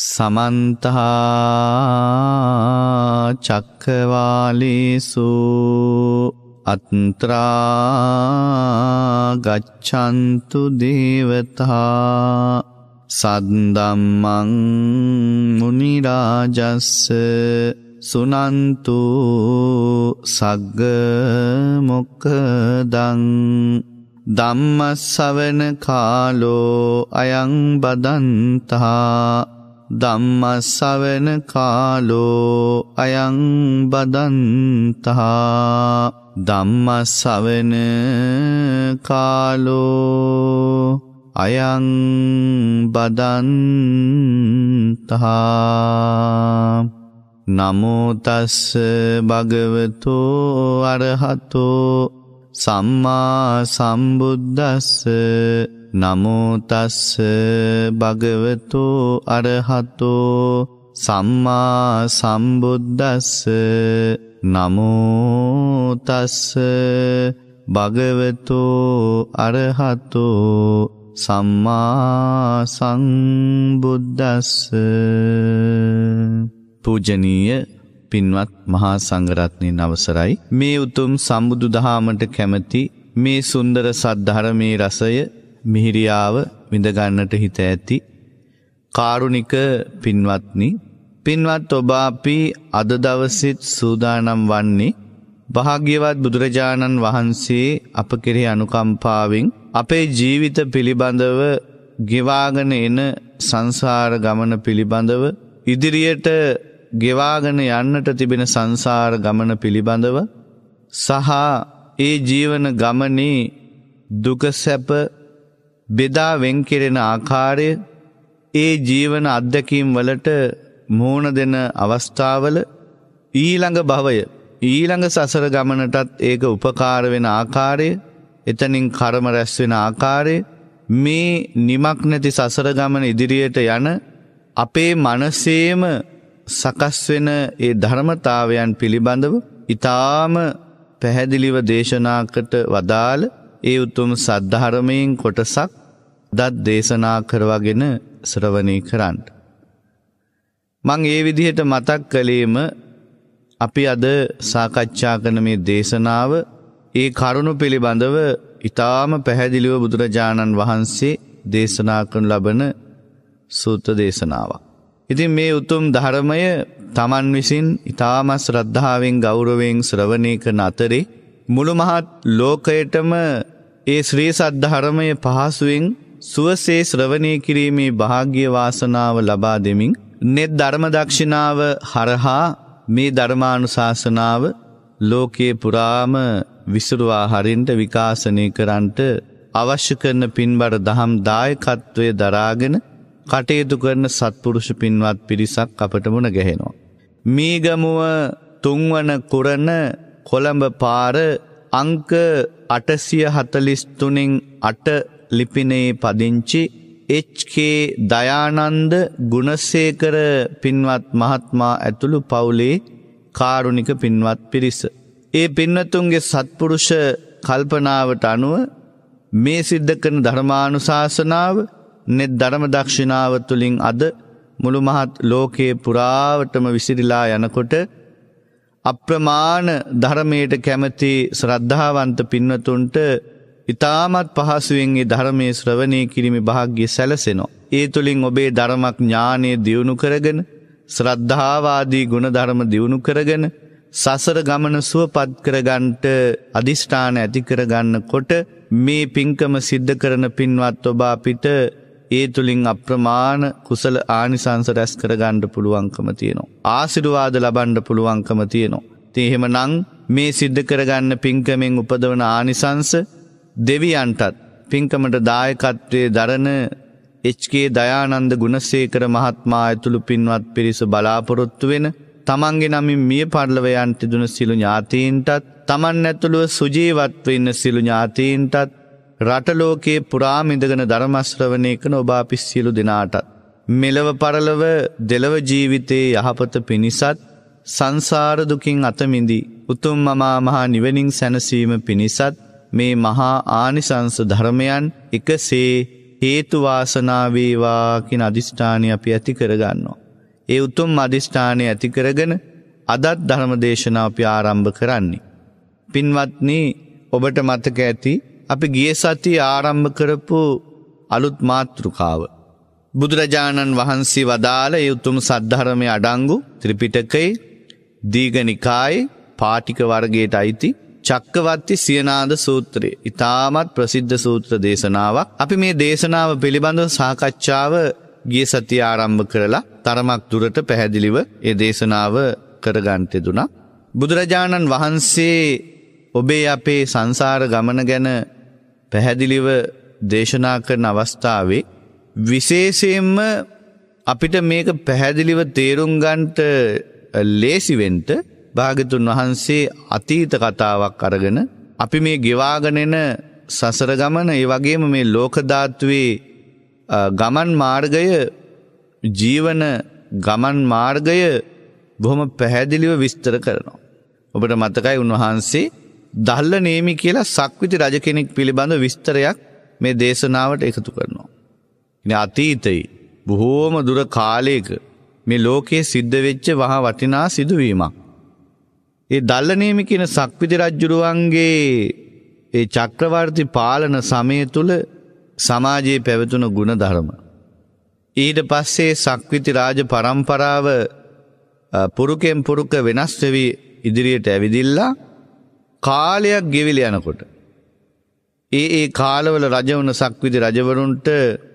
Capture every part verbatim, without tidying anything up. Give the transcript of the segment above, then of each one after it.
සමන්ත චක්කවාලේසු අත්‍රා ගච්ඡන්තු දේවතා සද්දම්මං මුනි රාජස්ස සුනන්තු සග්ග මොක්ඛදං ධම්මස්සවන කාලෝ අයං බදන්තා ධම්මස්සවන කාලෝ අයං බදන්තා ධම්මස්සවන කාලෝ අයං බදන්තා නමෝ තස්ස භගවතෝ අරහතෝ සම්මා සම්බුද්දස්ස නමෝ තස්ස භගවතෝ අරහතෝ සම්මා සම්බුද්දස්ස නමෝ තස්ස භගවතෝ අරහතෝ සම්මා සම්බුද්දස්ස. පූජනීය පින්වත් මහා සංඝරත්නයන් අවසරයි. මේ උතුම් සම්බුදු දහමට කැමැති මේ සුන්දර සද්ධර්මයේ රසය මිහිරියාව විඳ ගන්නට හිත ඇති කාරුණික පින්වත්නි, පින්වත් ඔබ අපි අද දවසෙත් සූදානම් වන්නේ භාග්‍යවත් බුදුරජාණන් වහන්සේ අප කෙරෙහි අනුකම්පාවෙන් අපේ ජීවිත පිළිබඳව ගෙවාගෙන එන සංසාර ගමන පිළිබඳව ඉදිරියට ගෙවාගෙන යන්නට තිබෙන සංසාර ගමන පිළිබඳව සහ ඒ ජීවන ගමනේ දුක සැප බෙදා වෙන් කෙරෙන ආකාරය, ඒ ජීවන අත්දැකීම් වලට මුහුණ දෙන අවස්ථාවල ඊළඟ භවය ඊළඟ සසර ගමනටත් ඒක උපකාර වෙන ආකාරය, එතනින් කර්ම රැස් වෙන ආකාරය, මේ නිමක් නැති සසර ගමන ඉදිරියට යන අපේ මනසේම සකස් වෙන ඒ ධර්මතාවයන් පිළිබඳව ඊටාම පැහැදිලිව දේශනාකට වදාළ ඒ උතුම් සද්ධර්මයෙන් කොටසක් දත් දේශනා කරවගෙන ශ්‍රවණය කරන්න. මං ඒ විදිහට මතක් කළේම අපි අද සාකච්ඡා කරන මේ දේශනාව ඒ කරුණු පිළිබඳව ඊටාම පැහැදිලිව බුදුරජාණන් වහන්සේ දේශනා කරන ලබන සූත්‍ර දේශනාවක්. ඉතින් මේ උතුම් ධර්මය තමන් විසින් ඊටාම ශ්‍රද්ධාවෙන් ගෞරවයෙන් ශ්‍රවණය කරන අතරේ මුළු මහත් ලෝකයටම ඒ ශ්‍රී සද්ධර්මය පහසුවෙන් සුවසේ ශ්‍රවණය කිරීමේ වාග්ය වාසනාව ලබා දෙමින් නෙත් ධර්ම දක්ෂිනාව හරහා මේ ධර්මානුශාසනාව ලෝකේ පුරාම විසිරුවා හරින්ට විකාශනය කරන්නට අවශ්‍ය කරන පින්බර දහම් දායකත්වය දරාගෙන කටයුතු කරන සත්පුරුෂ පින්වත් පිරිසක් අපට මුණ ගැහෙනවා. මීගමුව තුන්වන කුරණ කොළඹ පාර අංක අටසිය හතළිස් තුනෙන් අට ලිපිනේ පදිංචි එච්.කේ. දයානන්ද ගුණසේකර පින්වත් මහත්මයා ඇතුළු පවුලේ කාරුණික පින්වත් පිරිස. ඒ පින්වතුන්ගේ සත්පුරුෂ කල්පනාවට අනුව මේ සිද්ධ කරන ධර්මානුශාසනාව නෙත් ධර්ම දක්ෂිනාව තුළින් අද මුළු මහත් ලෝකයේ පුරාවටම විසිරිලා යනකොට අප්‍රමාණ ධර්මයට කැමති ශ්‍රද්ධාවන්ත පින්වතුන්ට ඊටමත් පහසුවෙන් මේ ධර්මයේ ශ්‍රවණය කිරීමේ වාග්ය සැලසෙනවා. ඒ තුළින් ඔබේ ධර්මඥානය දියුණු කරගෙන ශ්‍රද්ධාව ආදී ගුණ ධර්ම දියුණු කරගෙන සසර ගමන සුවපත් කරගන්නට අදිෂ්ඨාන ඇති කරගන්නකොට මේ පින්කම සිද්ධ කරන පින්වත් ඔබ අපිට ඒ තුලින් අප්‍රමාණ කුසල ආනිසංස රැස් කරගන්න පුළුවන්කම තියෙනවා. ආශිර්වාද ලබන්න පුළුවන්කම තියෙනවා. ඉතින් එහෙමනම් මේ සිද්ධ කරගන්න පින්කමෙන් උපදවන ආනිසංස දෙවියන්ටත් පින්කමට දායකත්වයේ දරන එච්.කේ. දයානන්ද ගුණසේකර මහත්මයා ඇතුළු පින්වත් පිරිස බලාපොරොත්තු වෙන තමන්ගේ නමින් මිය පරලොව යන්ට දුන සිළු ඥාතීන්ටත් තමන් ඇතුළුව සුජීවත්ව ඉන්න සිළු ඥාතීන්ටත් රට ලෝකයේ පුරාම ඉඳගෙන ධර්ම ශ්‍රවණය කරන ඔබ අපි සියලු දෙනාටත් මෙලව පරලොව දෙලව ජීවිතයේ යහපත පිණිසත් සංසාර දුකින් අත මිදී උතුම් මහා මහා නිවනින් සැනසීම පිණිසත් මේ මහා ආනිසංස ධර්මයන් එකසේ හේතු වාසනා වේවා කියන අදිෂ්ඨානය අපි ඇති කරගන්නවා. ඒ උතුම් අදිෂ්ඨානය ඇති කරගෙන අදත් ධර්ම දේශනාව අපි ආරම්භ කරන්නේ. පින්වත්නි, ඔබට මතක ඇති අපි ගිය සතියේ ආරම්භ කරපු අලුත් මාතෘකාව. බුදුරජාණන් වහන්සේ වදාළ ඒ උතුම් සද්ධර්මයේ අඩංගු ත්‍රිපිටකයේ දීඝනිකායේ පාටික වර්ගයට අයිති චක්කවර්ති සියනාද සූත්‍රය. ඉතාමත් ප්‍රසිද්ධ සූත්‍ර දේශනාවක්. අපි මේ දේශනාව පිළිබඳව සාකච්ඡාව ගිය සතියේ ආරම්භ කරලා තරමක් දුරට පැහැදිලිව ඒ දේශනාව කරගන්නට දුනා. බුදුරජාණන් වහන්සේ ඔබේ අපේ සංසාර ගමන ගැන පැහැදිලිව දේශනා කරන අවස්ථාවේ විශේෂයෙන්ම අපිට මේක පැහැදිලිව තේරුම් ගන්නට ලේසි වෙන්න භාග්‍යතුන් වහන්සේ අතීත කතාවක් අරගෙන අපි මේ ගෙවාගෙන එන සසර ගමන, ඒ වගේම මේ ලෝක ධාතුවේ ගමන් මාර්ගය, ජීවන ගමන් මාර්ගය බොහොම පැහැදිලිව විස්තර කරනවා. ඔබට මතකයි උන්වහන්සේ දල්ල නේමි කියලා සක්විති රජ කෙනෙක් පිළිබඳ විස්තරයක් මේ දේශනාවට එකතු කරනවා. ඉතින් අතීතයේ බොහෝම දුර කාලයක මේ ලෝකයේ සිද්ධ වෙච්ච වහා වටිනා සිදුවීමක්. ඒ දල්ල නේමි කියන සක්විති රජුරුවන්ගේ ඒ චක්‍රවර්ති පාලන සමය තුල සමාජයේ පැවතුණු ගුණධර්ම. ඊට පස්සේ සක්විති රාජ පරම්පරාව පුරුකෙන් පුරුක වෙනස් වෙවි ඉදිරියට ඇවිදිලා කාලයක් ගෙවිලා යනකොට ඒ ඒ කාලවල රජ වුණ සක්විති රජවරුන්ට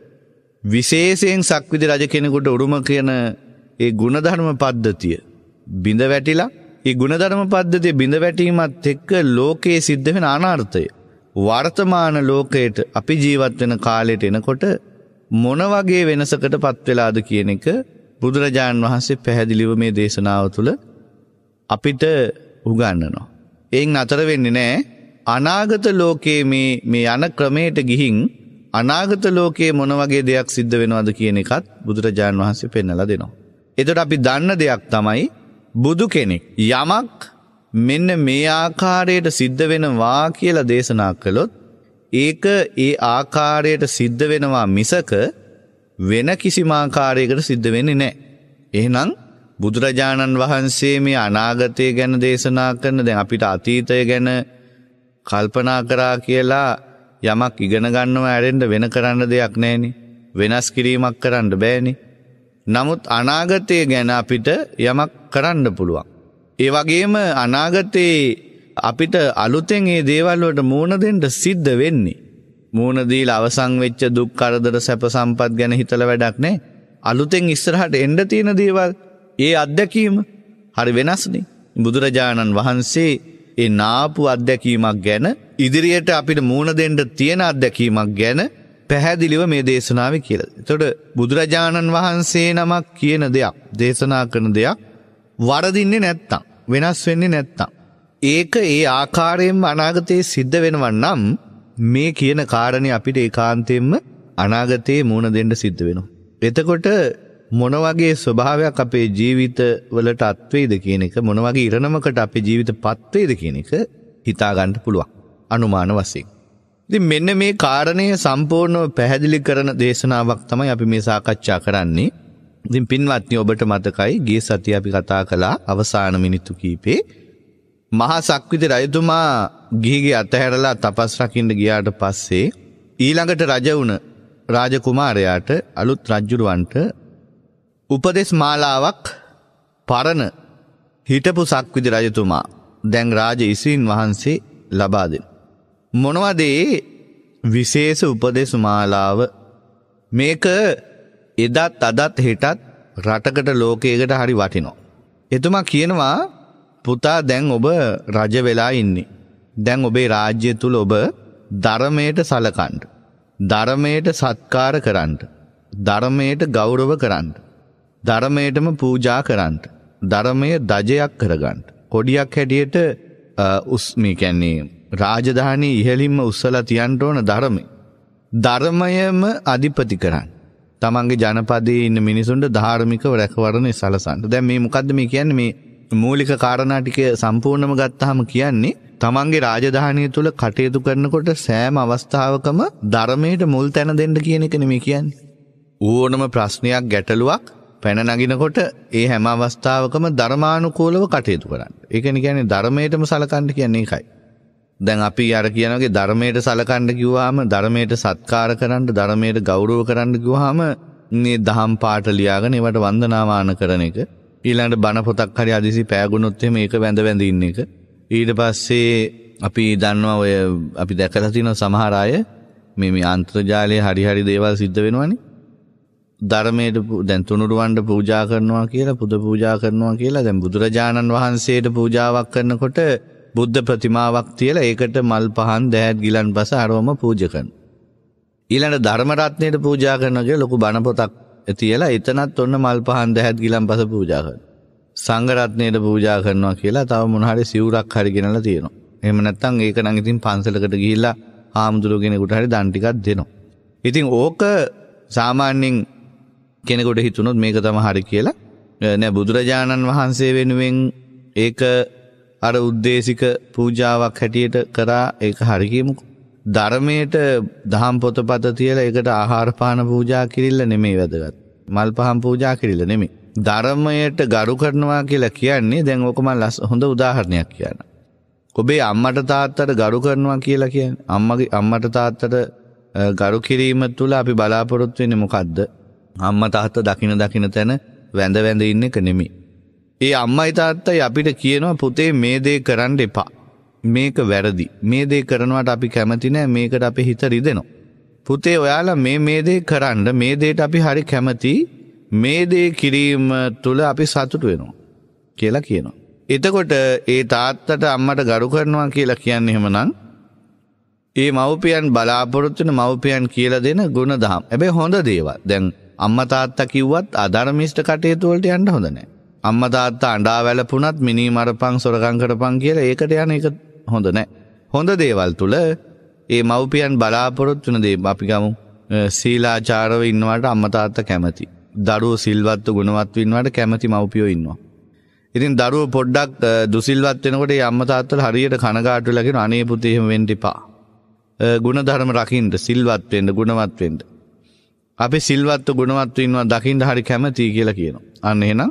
විශේෂයෙන් සක්විති රජ කෙනෙකුට උරුම කියන ඒ ගුණධර්ම පද්ධතිය බිඳ වැටිලා, ඒ ගුණධර්ම පද්ධතිය බිඳ වැටීමත් එක්ක ලෝකයේ සිද්ධ වෙන අනර්ථය වර්තමාන ලෝකයට අපි ජීවත් වෙන කාලයට එනකොට මොන වගේ වෙනසකට පත් වෙලාද කියන එක බුදුරජාණන් වහන්සේ පැහැදිලිව මේ දේශනාව තුළ අපිට උගන්වනවා. එයින් අතර වෙන්නේ නැහැ. අනාගත ලෝකයේ මේ මේ යන ක්‍රමයට ගිහින් අනාගත ලෝකයේ මොන වගේ දෙයක් සිද්ධ වෙනවද කියන එකත් බුදුරජාණන් වහන්සේ පෙන්නලා දෙනවා. එතකොට අපි දන්න දෙයක් තමයි බුදු කෙනෙක් යමක් මෙන්න මේ ආකාරයට සිද්ධ වෙනවා කියලා දේශනා කළොත් ඒක ඒ ආකාරයට සිද්ධ වෙනවා මිසක වෙන කිසිම ආකාරයකට සිද්ධ වෙන්නේ නැහැ. එහෙනම් බුදුරජාණන් වහන්සේ මේ අනාගතය ගැන දේශනා කරන, දැන් අපිට අතීතය ගැන කල්පනා කරා කියලා යමක් ඉගෙන ගන්නව ඇරෙන්න වෙන කරන්න දෙයක් නැහෙනේ. වෙනස් කිරීමක් කරන්න බෑනේ. නමුත් අනාගතය ගැන අපිට යමක් කරන්න පුළුවන්. ඒ වගේම අනාගතේ අපිට අලුතෙන් මේ දේවල් වලට මූණ දෙන්න සිද්ධ වෙන්නේ. මූණ දීලා අවසන් වෙච්ච දුක් කරදර සැප සම්පත් ගැන හිතලා වැඩක් නැහැ. අලුතෙන් ඉස්සරහට එන්න තියෙන දේවල්, ඒ අත්දැකීම හරි වෙනස්නේ. බුදුරජාණන් වහන්සේ ඒ නාපු අත්දැකීමක් ගැන, ඉදිරියට අපිට මූණ දෙන්න තියෙන අත්දැකීමක් ගැන පැහැදිලිව මේ දේශනාවේ කියලා. එතකොට බුදුරජාණන් වහන්සේ නමක් කියන දෙයක්, දේශනා කරන දෙයක් වරදින්නේ නැත්තම්, වෙනස් වෙන්නේ නැත්තම්, ඒක ඒ ආකාරයෙන්ම අනාගතයේ සිද්ධ වෙනවා නම් මේ කියන කාරණේ අපිට ඒකාන්තයෙන්ම අනාගතයේ මූණ දෙන්න සිද්ධ වෙනවා. එතකොට මොන වගේ ස්වභාවයක් අපේ ජීවිත වලට අත්වේද කියන එක, මොන වගේ ඉරණමකට අපේ ජීවිතපත් වේද කියන එක හිතා ගන්න පුළුවන් අනුමාන වශයෙන්. ඉතින් මෙන්න මේ කාරණය සම්පූර්ණව පැහැදිලි කරන දේශනාවක් තමයි අපි මේ සාකච්ඡා කරන්නේ. ඉතින් පින්වත්නි, ඔබට මතකයි ගිය සතියේ අපි කතා කළා අවසාන මිනිත්තු කීපේ මහා සක්විති රජතුමා ගිහිගේ අතහැරලා තපස් රකින්න ගියාට පස්සේ ඊළඟට රජ වුණ රාජකුමාරයාට, අලුත් රජුරවන්ට උපදේශ මාලාවක් පරණ හිටපු සක්විති රජතුමා දැන් රාජ ඉසින් වහන්සේ ලබා දෙන. මොනවද ඒ විශේෂ උපදේශ මාලාව? මේක එදත් අදත් හෙටත් රටකට ලෝකයකට හරි වටිනවා. එතුමා කියනවා, පුතා දැන් ඔබ රජ වෙලා ඉන්නේ. දැන් ඔබේ රාජ්‍ය තුල ඔබ ධර්මයට සලකන්න, ධර්මයට සත්කාර කරන්න, ධර්මයට ගෞරව කරන්න, ධර්මයටම පූජා කරන්න, ධර්මයේ දජයක් කරගන්න, කොඩියක් හැටියට උස් මේ කියන්නේ රාජධානී ඉහළින්ම උස්සලා තියන්න ඕන ධර්මය. ධර්මයම අධිපති කරන්න. තමන්ගේ ජනපදයේ ඉන්න මිනිසුන්ට ධාර්මිකව රැකවරණය සලසන්න. දැන් මේ මොකද්ද මේ කියන්නේ? මේ මූලික කාරණා ටික සම්පූර්ණම ගත්තාම කියන්නේ තමන්ගේ රාජධානිය තුල කටයුතු කරනකොට සෑම අවස්ථාවකම ධර්මයට මුල් තැන දෙන්න කියන එක නෙමෙයි කියන්නේ. ඕනම ප්‍රශ්නයක් ගැටලුවක් පැන නගිනකොට ඒ හැම අවස්ථාවකම ධර්මානුකූලව කටයුතු කරන්න. ඒ කියන්නේ ධර්මයටම සලකන්න කියන්නේ ඒකයි. දැන් අපි අර කියනවාගේ ධර්මයට සලකන්න කිව්වහම ධර්මයට සත්කාර කරන්න ධර්මයට ගෞරව කරන්න කිව්වහම මේ දහම් පාඨ ලියාගෙන ඒවට වන්දනාමාන කරන එක ඊළඟට බණ පොතක් හරි අදිසි පෑගුණොත් එහෙම ඒක වැඳ වැඳ ඉන්න එක ඊට පස්සේ අපි දන්නවා ඔය අපි දැකලා තියෙන සමහර අය මේ මේ අන්තර්ජාලයේ හරි හරි දේවල් සිද්ධ වෙනවනේ ධර්මයට දැන් තුනුරුවන්ට පූජා කරනවා කියලා පුද පූජා කරනවා කියලා දැන් බුදුරජාණන් වහන්සේට පූජාවක් කරනකොට බුද්ධ ප්‍රතිමාවක් තියලා ඒකට මල් පහන් දෑත් ගිලන්පස අරවම පූජා කරනවා. ඊළඟ ධර්ම රත්නයට පූජා කරනවා කියලා ලොකු බණ පොතක් තියලා එතනත් ඔන්න මල් පහන් දෑත් ගිලන්පස පූජා කරනවා. සංඝ රත්නයට පූජා කරනවා කියලා තව මොන හරි සිවුරක් හරි ගෙනලා තියෙනවා. එහෙම නැත්නම් ඒක නම් ඉතින් පන්සලකට ගිහිල්ලා හාමුදුරුවෝ කෙනෙකුට හරි දන් ටිකක් දෙනවා. ඉතින් ඕක සාමාන්‍යයෙන් කෙනෙකුට හිතුනොත් මේක තමයි හරි කියලා නෑ බුදුරජාණන් වහන්සේ වෙනුවෙන් ඒක අර උද්දේශික පූජාවක් හැටියට කරා ඒක හරි කියමුකෝ. ධර්මයට දහම් පොතපත තියලා ඒකට ආහාර පාන පූජා කිරිල්ල නෙමෙයි වැදගත්. මල් පහන් පූජා කිරිල්ල නෙමෙයි. ධර්මයට ගරු කරනවා කියලා කියන්නේ දැන් ඕක මම හොඳ උදාහරණයක් කියන්න. ඔබේ අම්මට තාත්තට ගරු කරනවා කියලා කියන්නේ අම්මගේ අම්මට තාත්තට ගරු කිරීම තුළ අපි බලාපොරොත්තු වෙන්නේ මොකද්ද? අම්මා තාත්තා දකින දකින තැන වැඳ වැඳ ඉන්න එක නෙමෙයි. ඒ අම්මයි තාත්තයි අපිට කියනවා පුතේ මේ දේ කරන්න එපා. මේක වැරදි. මේ දේ කරනවට අපි කැමති නෑ. මේකට අපේ හිත රිදෙනවා. පුතේ ඔයාලා මේ මේ දේ කරන්න මේ දේට අපි හරි කැමති. මේ දේ කිරීම තුළ අපි සතුටු වෙනවා කියලා කියනවා. එතකොට ඒ තාත්තට අම්මට ගරු කරනවා කියලා කියන්නේ එහෙමනම් ඒ මව්පියන් බලාපොරොත්තු වෙන මව්පියන් කියලා දෙන ගුණ දහම්. හැබැයි හොඳ දේවල්. දැන් අම්මා තාත්තා කිව්වත් අධර්මිෂ්ඨ කටයුතු වලට යන්න හොඳ නැහැ. අම්මා තාත්තා අඬා වැළපුණත් මිනී මරපන් සොරකම් කරපන් කියලා ඒකට යන එක හොඳ නැහැ. හොඳ දේවල් තුල ඒ මව්පියන් බලාපොරොත්තු වෙන දේ අපි ගමු සීලාචාරව ඉන්නවට අම්මා තාත්තා කැමති. දරුවෝ සිල්වත් ගුණවත් වෙනවට කැමති මව්පියෝ ඉන්නවා. ඉතින් දරුවෝ පොඩ්ඩක් දුසිල්වත් වෙනකොට ඒ අම්මා තාත්තලා හරියට කනගාටු වෙලා කියන අනේ පුතේ එහෙම වෙන්න එපා. ගුණධර්ම රකින්න සිල්වත් වෙන්න ගුණවත් වෙන්න. අපි සිල්වත් ගුණවත් වෙනවා දකින්න හරි කැමතියි කියලා කියනවා. අන්න එහෙනම්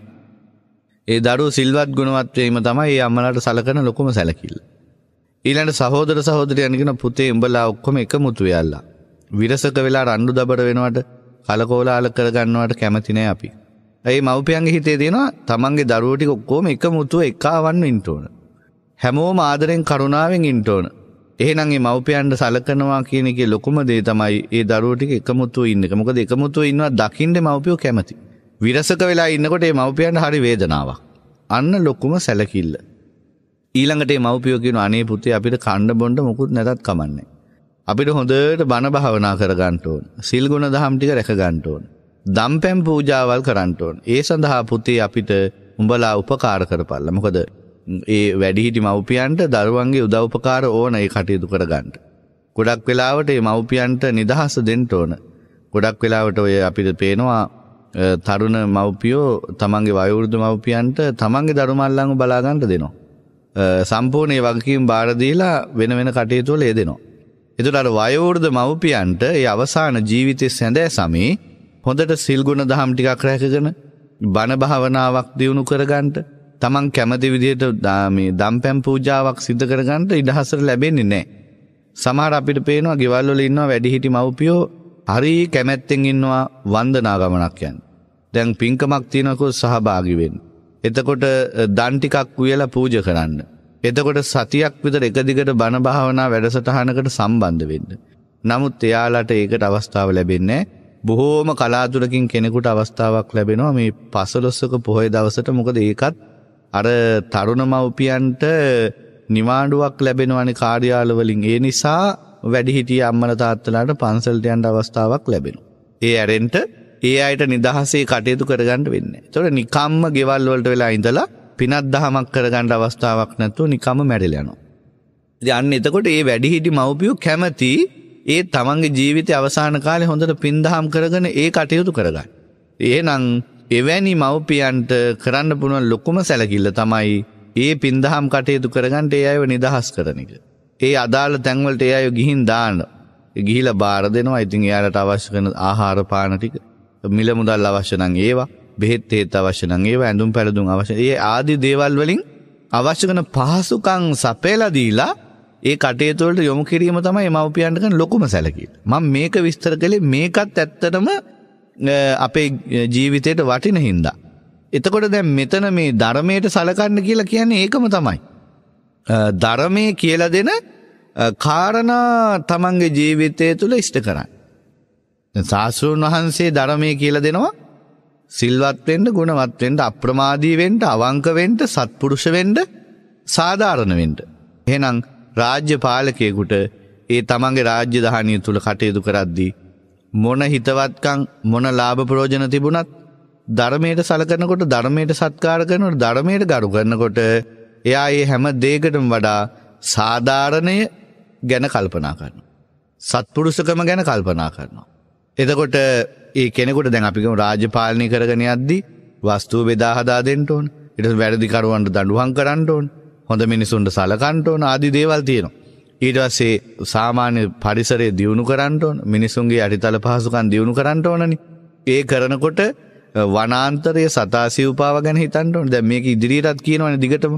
ඒ දරුවෝ සිල්වත් ගුණවත් වීම තමයි ඒ අම්මලාට සලකන ලොකුම සැලකිල්ල. ඊළඟ සහෝදර සහෝදරියන් කියන පුතේ උඹලා ඔක්කොම එකමුතු වෙයල්ලා. විරසක වෙලා රණ්ඩු දබර වෙනවට කලකෝලාල කරගන්නවට කැමති නෑ අපි. ඒ මව්පියන්ගේ හිතේ දෙනවා තමන්ගේ දරුවෝ ටික ඔක්කොම එකමුතුව එකාවන්න ඉන්න ඕන. හැමෝම ආදරෙන් කරුණාවෙන් ඉන්න ඕන. එහෙනම් මේ මව්පියන්ට සලකනවා කියන එකේ ලොකුම දේ තමයි ඒ දරුවෝ ටික එකමුතුව ඉන්න එක. මොකද එකමුතුව ඉන්නවා දකින්න මව්පියෝ කැමති. විරසක වෙලා ඉන්නකොට මේ මව්පියන්ට හරි වේදනාවක්. අන්න ලොකුම සැලකිල්ල. ඊළඟට මේ මව්පියෝ කියන අනේ පුතේ අපිට කන්න බොන්න මොකුත් නැතත් කමන්නේ. අපිට හොඳට බණ භාවනා කර ගන්න ඕන. සිල් ගුණ දහම් ටික රැක ගන්න ඕන. දම්පැන් පූජාවල් කරන්න ඕන. ඒ සඳහා පුතේ අපිට උඹලා උපකාර කරපල්ලා. මොකද ඒ වැඩිහිටි මව්පියන්ට දරුවන්ගේ උදව් උපකාර ඕන ඒ කටයුතු කරගන්න. ගොඩක් වෙලාවට මේ මව්පියන්ට නිදහස දෙන්න ඕන. ගොඩක් වෙලාවට ඔය අපිට පේනවා තරුණ මව්පියෝ තමන්ගේ වයෝවෘද්ධ මව්පියන්ට තමන්ගේ දරුමල්ලන්ව බලා ගන්න දෙනවා. සම්පූර්ණ ඒ වගකීම් බාර දීලා වෙන වෙන කටයුතු වල යෙදෙනවා. ඒතර අර වයෝවෘද්ධ මව්පියන්ට ඒ අවසාන ජීවිතයේ සැඳෑ සමේ හොඳට සිල් ගුණ දහම් ටිකක් රැකගෙන බණ භාවනාවක් දියුණු කරගන්න තමන් කැමති විදිහට මේ දම්පැන් පූජාවක් සිදු කරගන්න ඉඩහසර ලැබෙන්නේ නැහැ. සමහර අපිට පේනවා ගෙවල් වල ඉන්නවා වැඩිහිටි මව්පියෝ හරි කැමැත්තෙන් ඉන්නවා වන්දනා ගමනක් යන්න. දැන් පින්කමක් තියනකොට සහභාගී වෙන්න. එතකොට දන් ටිකක් උයලා පූජා කරන්න. එතකොට සතියක් විතර එක දිගට බණ භාවනා වැඩසටහනකට සම්බන්ධ වෙන්න. නමුත් එයාලට ඒකට අවස්ථාව ලැබෙන්නේ නැහැ. බොහෝම කලාතුරකින් කෙනෙකුට අවස්ථාවක් ලැබෙනවා මේ පසළොස්වක පොහොය දවසට. මොකද ඒකත් අර තරුණ මව්පියන්ට නිවාඩුවක් ලැබෙනවනේ කාර්යාලවලින්. ඒ නිසා වැඩිහිටිය අම්මලා තාත්තලාට පන්සලට යන්න අවස්ථාවක් ලැබෙනවා. ඒ ඇරෙන්ට ඒ අයට නිදහසේ කටයුතු කරගන්න වෙන්නේ. ඒතකොට නිකම්ම ගෙවල් වලට වෙලා ඉඳලා පිනක් දහමක් කරගන්න අවස්ථාවක් නැතුව නිකම්ම මැරිලා යනවා. ඉතින් අන්න එතකොට මේ වැඩිහිටි මව්පියෝ කැමති ඒ තමන්ගේ ජීවිතයේ අවසාන කාලේ හොඳට පින් දහම් කරගෙන ඒ කටයුතු කරගන්න. එහෙනම් එවැනි මව්පියන්ට කරන්න පුළුවන් ලොකුම සැලකිල්ල තමයි ඒ පින්දහම් කටයුතු කරගන්න ඒ අයව නිදහස් කරන එක. ඒ අදාළ තැන්වලට ඒ අය ගිහින් දාන්න. ගිහිලා බාර දෙනවා. ඉතින් එයාලට අවශ්‍ය කරන ආහාර පාන ටික, මිල මුදල් අවශ්‍ය නම් ඒවා, බෙහෙත් තේත් අවශ්‍ය නම් ඒවා, ඇඳුම් පැළඳුම් අවශ්‍ය. ඒ ආදී දේවල් වලින් අවශ්‍ය කරන පහසුකම් සපයලා දීලා ඒ කටයුතු වලට යොමු කිරීම තමයි මව්පියන්ට කරන ලොකුම සැලකීම. මම මේක විස්තර කළේ මේකත් ඇත්තටම අපේ ජීවිතේට වටින හින්දා. එතකොට දැන් මෙතන මේ ධර්මයට සලකන්න කියලා කියන්නේ ඒකම තමයි. ධර්මයේ කියලා දෙන කාරණා තමන්ගේ ජීවිතය තුළ ඉෂ්ට කරන්න. ශාස්ත්‍රඥ වහන්සේ ධර්මයේ කියලා දෙනවා සිල්වත් වෙන්න, ගුණවත් වෙන්න, අප්‍රමාදී වෙන්න, අවංක වෙන්න, සත්පුරුෂ වෙන්න, සාධාරණ වෙන්න. එහෙනම් රාජ්‍ය පාලකයෙකුට ඒ තමන්ගේ රාජ්‍ය දහනිය තුළ කටයුතු කරද්දී මොන හිතවත්කම්, මොන ලාභ ප්‍රයෝජන තිබුණත් ධර්මයට සලකනකොට, ධර්මයට සත්කාර කරනකොට, ධර්මයට ගරු කරනකොට එයා මේ හැම දෙයකටම වඩා සාධාරණය ගැන කල්පනා කරනවා. සත්පුරුෂකම ගැන කල්පනා කරනවා. එතකොට ඒ කෙනෙකුට දැන් අපි ගමු රාජ්‍ය පාලනය කරගෙන යද්දී වස්තුව බෙදා හදා දෙන්න ඕන. ඊට පස්සේ වැරදි කරුවන්ට දඬුවම් කරන්න ඕන. හොඳ මිනිසුන්ට සලකන්න ඕන ආදී දේවල් තියෙනවා. ඊට පස්සේ සාමාන්‍ය පරිසරය දියුණු කරන්න ඕන. මිනිසුන්ගේ යටිතල පහසුකම් දියුණු කරන්න ඕනනේ. ඒ කරනකොට වනාන්තරයේ සතා සිව්පාව ගැන හිතන්න ඕන. දැන් මේක ඉදිරියටත් කියනවනේ දිගටම.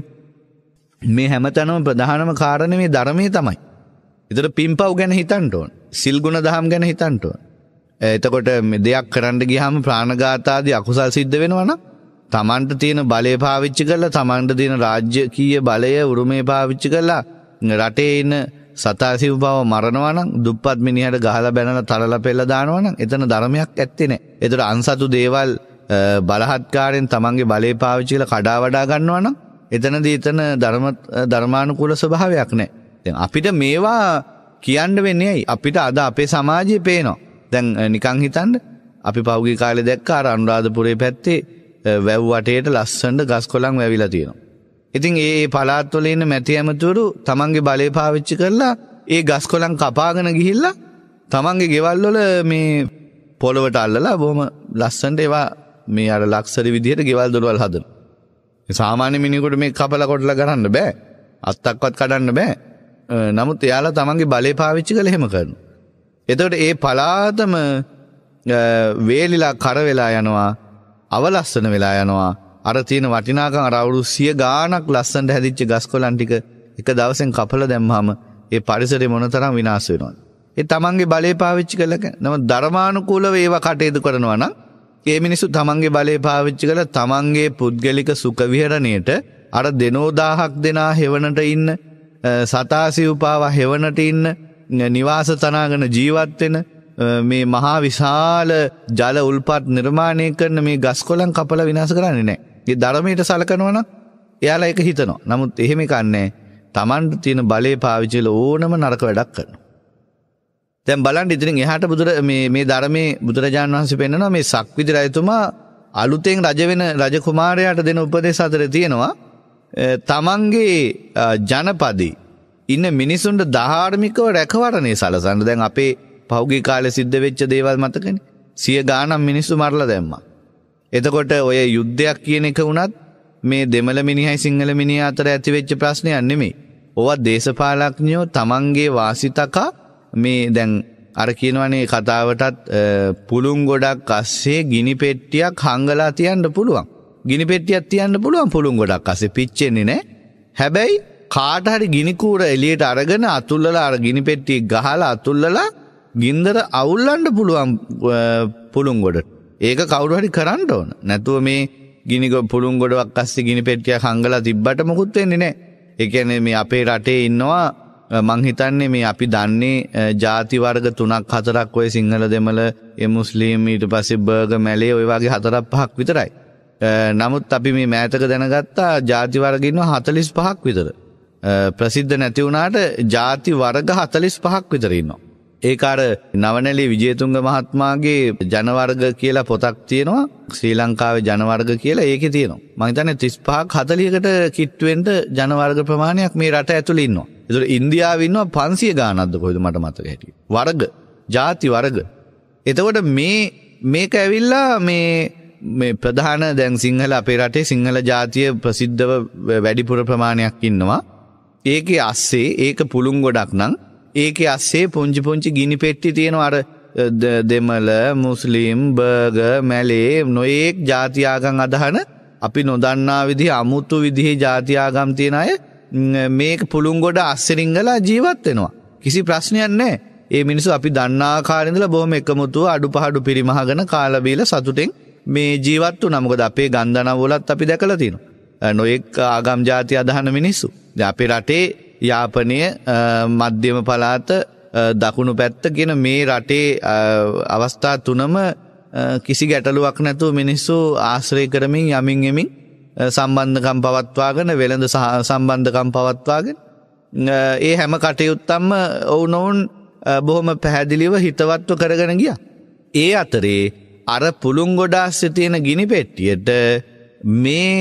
මේ හැමතැනම ප්‍රධානම කාරණේ මේ ධර්මයේ තමයි. ඒතර පින්පව් ගැන හිතන්න ඕන. සිල් ගුණ දහම් ගැන හිතන්න ඕන. එතකොට මේ දෙයක් කරන්න ගියාම ප්‍රාණඝාත ආදී අකුසල් සිද්ධ වෙනවා නම් තමන්ට තියෙන බලය පාවිච්චි කරලා, තමන්ට තියෙන රාජ්‍යකීය බලය, උරුමය පාවිච්චි කරලා රටේ ඉන්න සතා සිව්පාව මරනවා නම්, දුප්පත් මිනිහට ගහලා බැනලා තරලා පෙළ දානවා නම් එතන ධර්මයක් ඇත්තේ නැහැ. ඒතර අන්සතු දේවල් බලහත්කාරයෙන් තමන්ගේ බලය පාවිච්චි කරලා කඩා වඩා ගන්නවා නම් එතනදී එතන ධර්ම ධර්මානුකූල ස්වභාවයක් නැහැ. දැන් අපිට මේවා කියන්න වෙන්නේ ඇයි? අපිට අද අපේ සමාජයේ පේනවා. දැන් නිකන් හිතන්න, අපි පහුගිය කාලේ දැක්ක අර අනුරාධපුරේ පැත්තේ වැව් වටේට ලස්සනට ගස් කොළන් වැවිලා තියෙනවා. ඉතින් ඒ පළාත්වල ඉන්න මැති ඇමතුරු තමන්ගේ බලය පාවිච්චි කරලා ඒ ගස් කොළන් කපාගෙන ගිහිල්ලා තමන්ගේ ගෙවල් වල මේ පොළවට අල්ලලා බොහොම ලස්සනට ඒවා මේ අර ලක්ෂරි විදිහට ගෙවල් දොරවල් හදනවා. සාමාන්‍ය මිනිහෙකුට මේ කපලා කොටලා ගන්න බෑ. අත්තක්වත් කඩන්න බෑ. නමුත් එයාලා තමන්ගේ බලය පාවිච්චි කරලා එහෙම කරනවා. එතකොට ඒ පලාතම වේලිලා කර වෙලා යනවා, අවලස්සන වෙලා යනවා. අර තියෙන වටිනාකම් අර අවුරුදු සිය ගාණක් ලස්සනට හැදිච්ච ගස් කොළන් ටික එක දවසෙන් කපලා දැම්මම ඒ පරිසරය මොනතරම් විනාශ වෙනවද? ඒ තමන්ගේ බලය පාවිච්චි කරලා නම ධර්මානුකූලව ඒවා කටයුතු කරනවා නම් ඒ මිනිස්සු තමන්ගේ බලය පාවිච්චි කරලා තමන්ගේ පුද්ගලික සුඛ විහරණයට අර දෙනෝ දහයක් දෙනා හෙවණට ඉන්න, සතා සිව්පාව හෙවණට ඉන්න, නිවාස තනාගෙන ජීවත් වෙන මේ මහා විශාල ජල උල්පත් නිර්මාණය කරන මේ ගස් කොළන් කපලා විනාශ කරන්නේ නැහැ. ඒ ධර්මයට සලකනවා නම් එයාලා ඒක හිතනවා. නමුත් එහෙම කන්නේ තමන්ට තියෙන බලය පාවිච්චි කරලා ඕනම නරක වැඩක් කරනවා. දැන් බලන්න ඉතින් එහාට බුදුර මේ මේ ධර්මයේ බුදුරජාණන් වහන්සේ පෙන්නනවා මේ සක්විති රජතුමා අලුතෙන් රජ වෙන රජ කුමාරයාට දෙන උපදේශ අතරේ තියෙනවා තමන්ගේ ජනපදේ ඉන්න මිනිසුන්ට ධාර්මිකව රැකවරණය සලසන්න. දැන් අපේ පහුගිය කාලේ සිද්ධ වෙච්ච දේවල් මතකනේ. සිය ගාණක් මිනිස්සු මරලා දැම්මා. එතකොට ඔය යුද්ධයක් කියන එක වුණත් මේ දෙමළ මිනිහයි සිංහල මිනිහා අතර ඇති වෙච්ච ප්‍රශ්නයක් නෙමෙයි. ඕවා දේශපාලඥයෝ තමන්ගේ වාසිතකා මේ දැන් අර කියනවනේ කතාවටත් පුළුන් ගොඩක් අස්සේ ගිනි පෙට්ටියක් හංගලා තියන්න පුළුවන්. ගිනි පෙට්ටියක් තියන්න පුළුවන් පුළුන් ගොඩක් අස්සේ පිච්චෙන්නේ නැහැ. හැබැයි කාට හරි ගිනි කූර එළියට අරගෙන අතුල්ලලා අර ගිනි පෙට්ටිය ගහලා අතුල්ලලා ගින්දර අවුල්ලන්න පුළුවන් පුළුන් ගොඩට. ඒක කවුරු හරි කරන්න ඕන. නැතුව මේ ගිනි පුළුන් ගොඩක් අස්සේ ගිනි පෙට්ටියක් හංගලා තිබ්බට මොකුත් වෙන්නේ නැහැ. ඒ කියන්නේ මේ අපේ රටේ ඉන්නවා මං හිතන්නේ මේ අපි දන්නේ ಜಾති වර්ග තුනක් හතරක් ඔය සිංහල දෙමළ ඒ මුස්ලිම් ඊට පස්සේ බර්ග මැලේ ඔය වගේ හතරක් පහක් විතරයි. නමුත් අපි මේ මෑතක දැනගත්තා ಜಾති වර්ග ඉන්නවා හතළිස් පහක් විතර. ප්‍රසිද්ධ නැති වුණාට ಜಾති වර්ග හතළිස් පහක් විතර ඉන්නවා. ඒක අර නවනැලි විජේතුංග මහත්මයාගේ ජන වර්ග කියලා පොතක් තියෙනවා. ශ්‍රී ලංකාවේ ජන වර්ග කියලා ඒකේ තියෙනවා. මං හිතන්නේ තිස් පහක් හතළිහකට කිට්ටු වෙන්න ජන වර්ග ප්‍රමාණයක් මේ රට ඇතුළේ ඉන්නවා. ඒතර ඉන්දියාවේ ඉන්නවා පන්සිය ගානක්ද කොහෙද මට මතක හිටියේ. වර්ග, ಜಾති වර්ග. එතකොට මේ මේක ඇවිල්ලා මේ මේ ප්‍රධාන දැන් සිංහල අපේ රටේ සිංහල ජාතිය ප්‍රසිද්ධව වැඩිපුර ප්‍රමාණයක් ඉන්නවා. ඒකේ අස්සේ ඒක පුළුන් ගොඩක් නම් ඒකේ අස්සේ පුංචි පුංචි ගිනි පෙට්ටි තියෙනවා. අර දෙමළ, මුස්ලිම්, බර්ගර්, මැලේ නොයේක් ජාති ආගම් අදහන අපි නොදන්නා විදිහ අමුතු විදිහේ ජාති ආගම් තියෙන අය මේක පුළුන් ගොඩ අස්සෙරින්ගලා ජීවත් වෙනවා. කිසි ප්‍රශ්නයක් නැහැ. ඒ මිනිස්සු අපි දන්නා කාලේ ඉඳලා බොහොම එකමුතුව අඩුපහඩු පරිමහගෙන කාලා බීලා සතුටෙන් මේ ජීවත් වුණා. මොකද අපේ ගන්ධනව වලත් අපි දැකලා තියෙනවා. නොයෙක් ආගම් ජාති අදහන මිනිස්සු. දැන් අපේ රටේ යාපනය, මධ්‍යම පළාත, දකුණු පැත්ත කියන මේ රටේ අවස්ථා තුනම කිසි ගැටලුවක් නැතුව මිනිස්සු ආශ්‍රය කරමින් යමින් යමින් සම්බන්ධකම් පවත්වාගෙන වෙළඳ සම්බන්ධකම් පවත්වාගෙන ඒ හැම කටයුත්තක්ම ඔවුනොවුන් බොහොම පැහැදිලිව හිතවත්ව කරගෙන ගියා. ඒ අතරේ අර පුළුන් ගොඩාස්සේ තියෙන ගිනි පෙට්ටියට මේ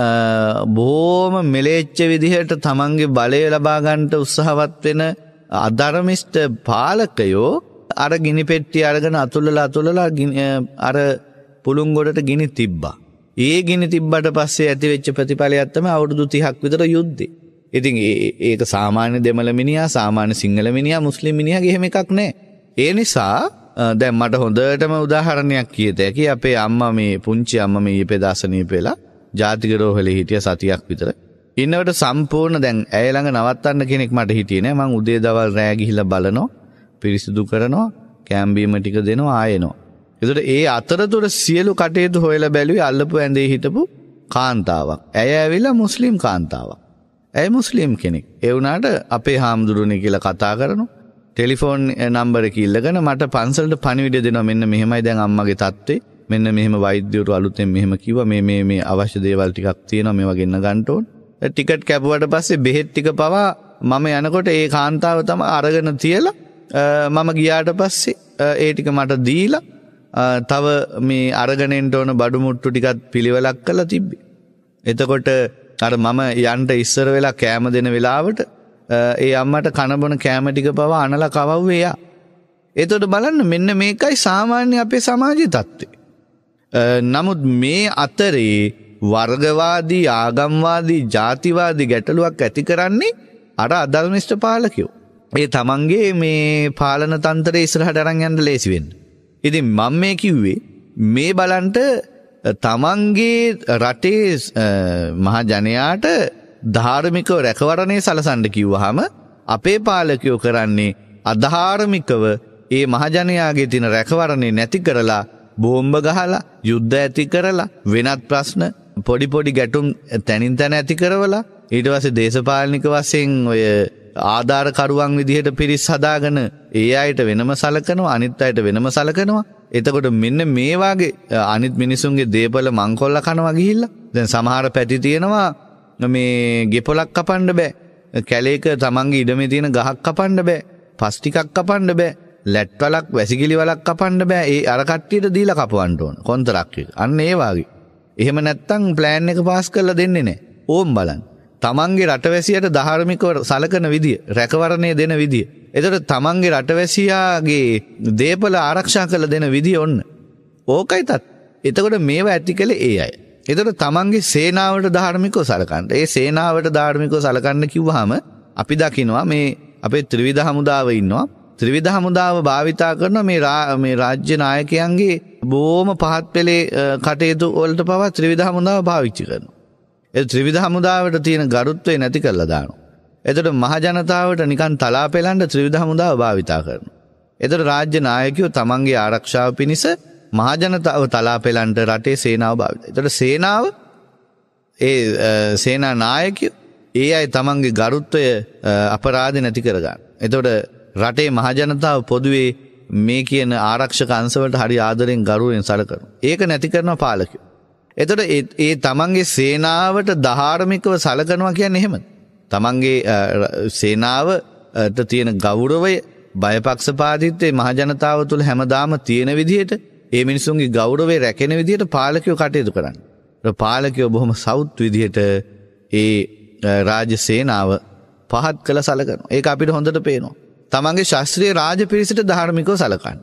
බොහොම මෙලෙච්ච විදිහට තමන්ගේ බලය ලබා ගන්නට උත්සාහවත් වෙන අධර්මිෂ්ඨ පාලකයෝ අර ගිනි පෙට්ටිය අරගෙන අතුල්ලලා අතුල්ලලා අර පුළුන් ගොඩට ගිනි තිබ්බා. ඒ ගිනි තිබ්බට පස්සේ ඇති වෙච්ච ප්‍රතිඵලයක් තමයි අවුරුදු තිහක් විතර යුද්ධේ. ඉතින් ඒක සාමාන්‍ය දෙමළ මිනිහා, සාමාන්‍ය සිංහල මිනිහා, මුස්ලිම් මිනිහාගේ එහෙම එකක් නැහැ. ඒ නිසා දැන් මට හොඳටම උදාහරණයක් කියත හැකි. අපේ අම්මා මේ පුංචි අම්මා මේ ඉපදාසනීප වෙලා ජාතික රෝහලේ හිටිය සතියක් විතර. ඉන්නවට සම්පූර්ණ දැන් ඇය ළඟ නවත්තන්න කෙනෙක් මට හිටියේ නෑ. මං උදේ දවල් රෑ ගිහිල්ලා බලනවා, පිරිසිදු කරනවා, කැම්බීම ටික දෙනවා, ආයෙනවා. ඒකට ඒ අතරතුර සියලු කටයුතු හොයලා බැලුවේ අල්ලපු ඇඳේ හිටපු කාන්තාවක්. ඇය ඇවිල්ලා මුස්ලිම් කාන්තාවක්. ඇය මුස්ලිම් කෙනෙක්. ඒ වුණාට අපේ හාමුදුරුවනේ කියලා කතා කරනවා. ටෙලිෆෝන් නම්බර එක ඉල්ලගෙන මට පන්සලට පණිවිඩය දෙනවා. මෙන්න මෙහෙමයි දැන් අම්මගේ තත්ත්වේ. මෙන්න මෙහෙම වෛද්‍යවරු අලුතෙන් මෙහෙම කිව්වා. මේ මේ මේ අවශ්‍ය දේවල් ටිකක් තියෙනවා. මේවා ගෙන්න ගන්න ඕන. ටිකට් කැපුවට පස්සේ බෙහෙත් ටික පවා මම යනකොට ඒ කාන්තාව තමයි අරගෙන තියලා මම ගියාට පස්සේ ඒ ටික මට දීලා තව මේ අරගෙන එන්න ඕන බඩු මුට්ටු ටිකත් පිළිවෙලක් කරලා තිබ්බේ. එතකොට අර මම යන්න ඉස්සර වෙලා කෑම දෙන වෙලාවට ඒ අම්මට කන බොන කෑම ටික පවා අනලා කවව්වේ යා. එතකොට බලන්න මෙන්න මේකයි සාමාන්‍ය අපේ සමාජයේ තත්ත්වය. නමුත් මේ අතරේ වර්ගවාදී, ආගම්වාදී, ජාතිවාදී ගැටලුවක් ඇති කරන්නේ අර අධර්මිෂ්ඨ පාලකයෝ. ඒ තමන්ගේ මේ පාලන තන්ත්‍රය ඉස්සරහට අරන් යන්න ලේසි වෙන්න. ඉතින් මම මේ කිව්වේ මේ බලන්ට තමන්ගේ රටේ මහ ජනයාට ධාර්මිකව රැකවරණය සලසන්න කිව්වහම අපේ පාලකයෝ කරන්නේ අධාර්මිකව ඒ මහ ජනයාගේ තියෙන රැකවරණය නැති කරලා බෝම්බ ගහලා යුද්ධ ඇති කරලා වෙනත් ප්‍රශ්න පොඩි පොඩි ගැටුම් තැනින් තැන ඇති කරවලා ඊට පස්සේ දේශපාලනික වශයෙන් ඔය ආධාරකරුවන් විදිහට පිරිස් හදාගෙන ඒ අයට වෙනම සලකනවා, අනිත් අයට වෙනම සලකනවා. එතකොට මෙන්න මේ වාගේ අනිත් මිනිසුන්ගේ දේපල මංකොල්ල කනවා ගිහිල්ලා දැන් සමහර පැති තියෙනවා මේ ගෙපොලක් කපන්න බෑ, කැලේක තමන්ගේ ඉඩමේ තියෙන ගහක් කපන්න බෑ, පස් ටිකක් කපන්න බෑ, ලැට් වලක් වැසිකිලි වලක් කපන්න බෑ. ඒ අර කට්ටියට දීලා කපවන්න ඕන කොන්තරක් එක. අන්න ඒ වාගේ. එහෙම නැත්තම් ප්ලෑන් එක පාස් කරලා දෙන්නේ නැහැ. ඕම් බලන්න. තමන්ගේ රටවැසියට ධාර්මිකව සලකන විදිය, රැකවරණය දෙන විදිය. එතකොට තමන්ගේ රටවැසියාගේ දේපල ආරක්ෂා කරලා දෙන විදිය ඔන්න. ඕකයි තත්. එතකොට මේවා ඇති කළේ ඒ අය. එතකොට තමන්ගේ සේනාවට ධාර්මිකව සලකන්න. ඒ සේනාවට ධාර්මිකව සලකන්න කිව්වහම අපි දකිනවා මේ අපේ ත්‍රිවිධ හමුදාව ඉන්නවා. ත්‍රිවිධ හමුදාව භාවිතා කරන මේ මේ රාජ්‍ය නායකයන්ගේ බොහොම පහත් පෙළේ කටයුතු වලට පවා ත්‍රිවිධ හමුදාව පාවිච්චි කරනවා. ඒ ත්‍රිවිධ හමුදාවට තියෙන ගරුත්වය නැති කරලා දානවා. එතකොට මහ ජනතාවට නිකන් තලා පෙලන්න ත්‍රිවිධ හමුදාව භාවිතා කරනවා. එතකොට රාජ්‍ය නායකයෝ තමන්ගේ ආරක්ෂාව පිණිස මහ ජනතාව තලා පෙලන්න රටේ සේනාව භාවිතා. එතකොට සේනාව ඒ සේනා නායකයෝ ඒ අය තමන්ගේ ගරුත්වය අපරාධ නැති කරගන්න. එතකොට රටේ මහ ජනතාව පොදුවේ මේ කියන ආරක්ෂක අංශවලට හරි ආදරෙන් ගරුවෙන් සලකනවා. ඒක නැති කරන පාලකයෝ. එතකොට ඒ තමන්ගේ සේනාවට ධාර්මිකව සලකනවා කියන්නේ එහෙමද? තමන්ගේ සේනාවට තියෙන ගෞරවය, බයපක්ෂපාතීත්වය මහ ජනතාව තුළ හැමදාම තියෙන විදිහට ඒ මිනිසුන්ගේ ගෞරවය රැකෙන විදිහට පාලකයෝ කටයුතු කරන්නේ. ඒ පාලකයෝ බොහොම සෞත් විදිහට ඒ රාජ්‍ය සේනාව පහත් කළ සලකනවා. ඒක අපිට හොඳට පේනවා. තමන්ගේ ශාස්ත්‍රීය රාජ පිරිසට ධාර්මිකව සලකන්න.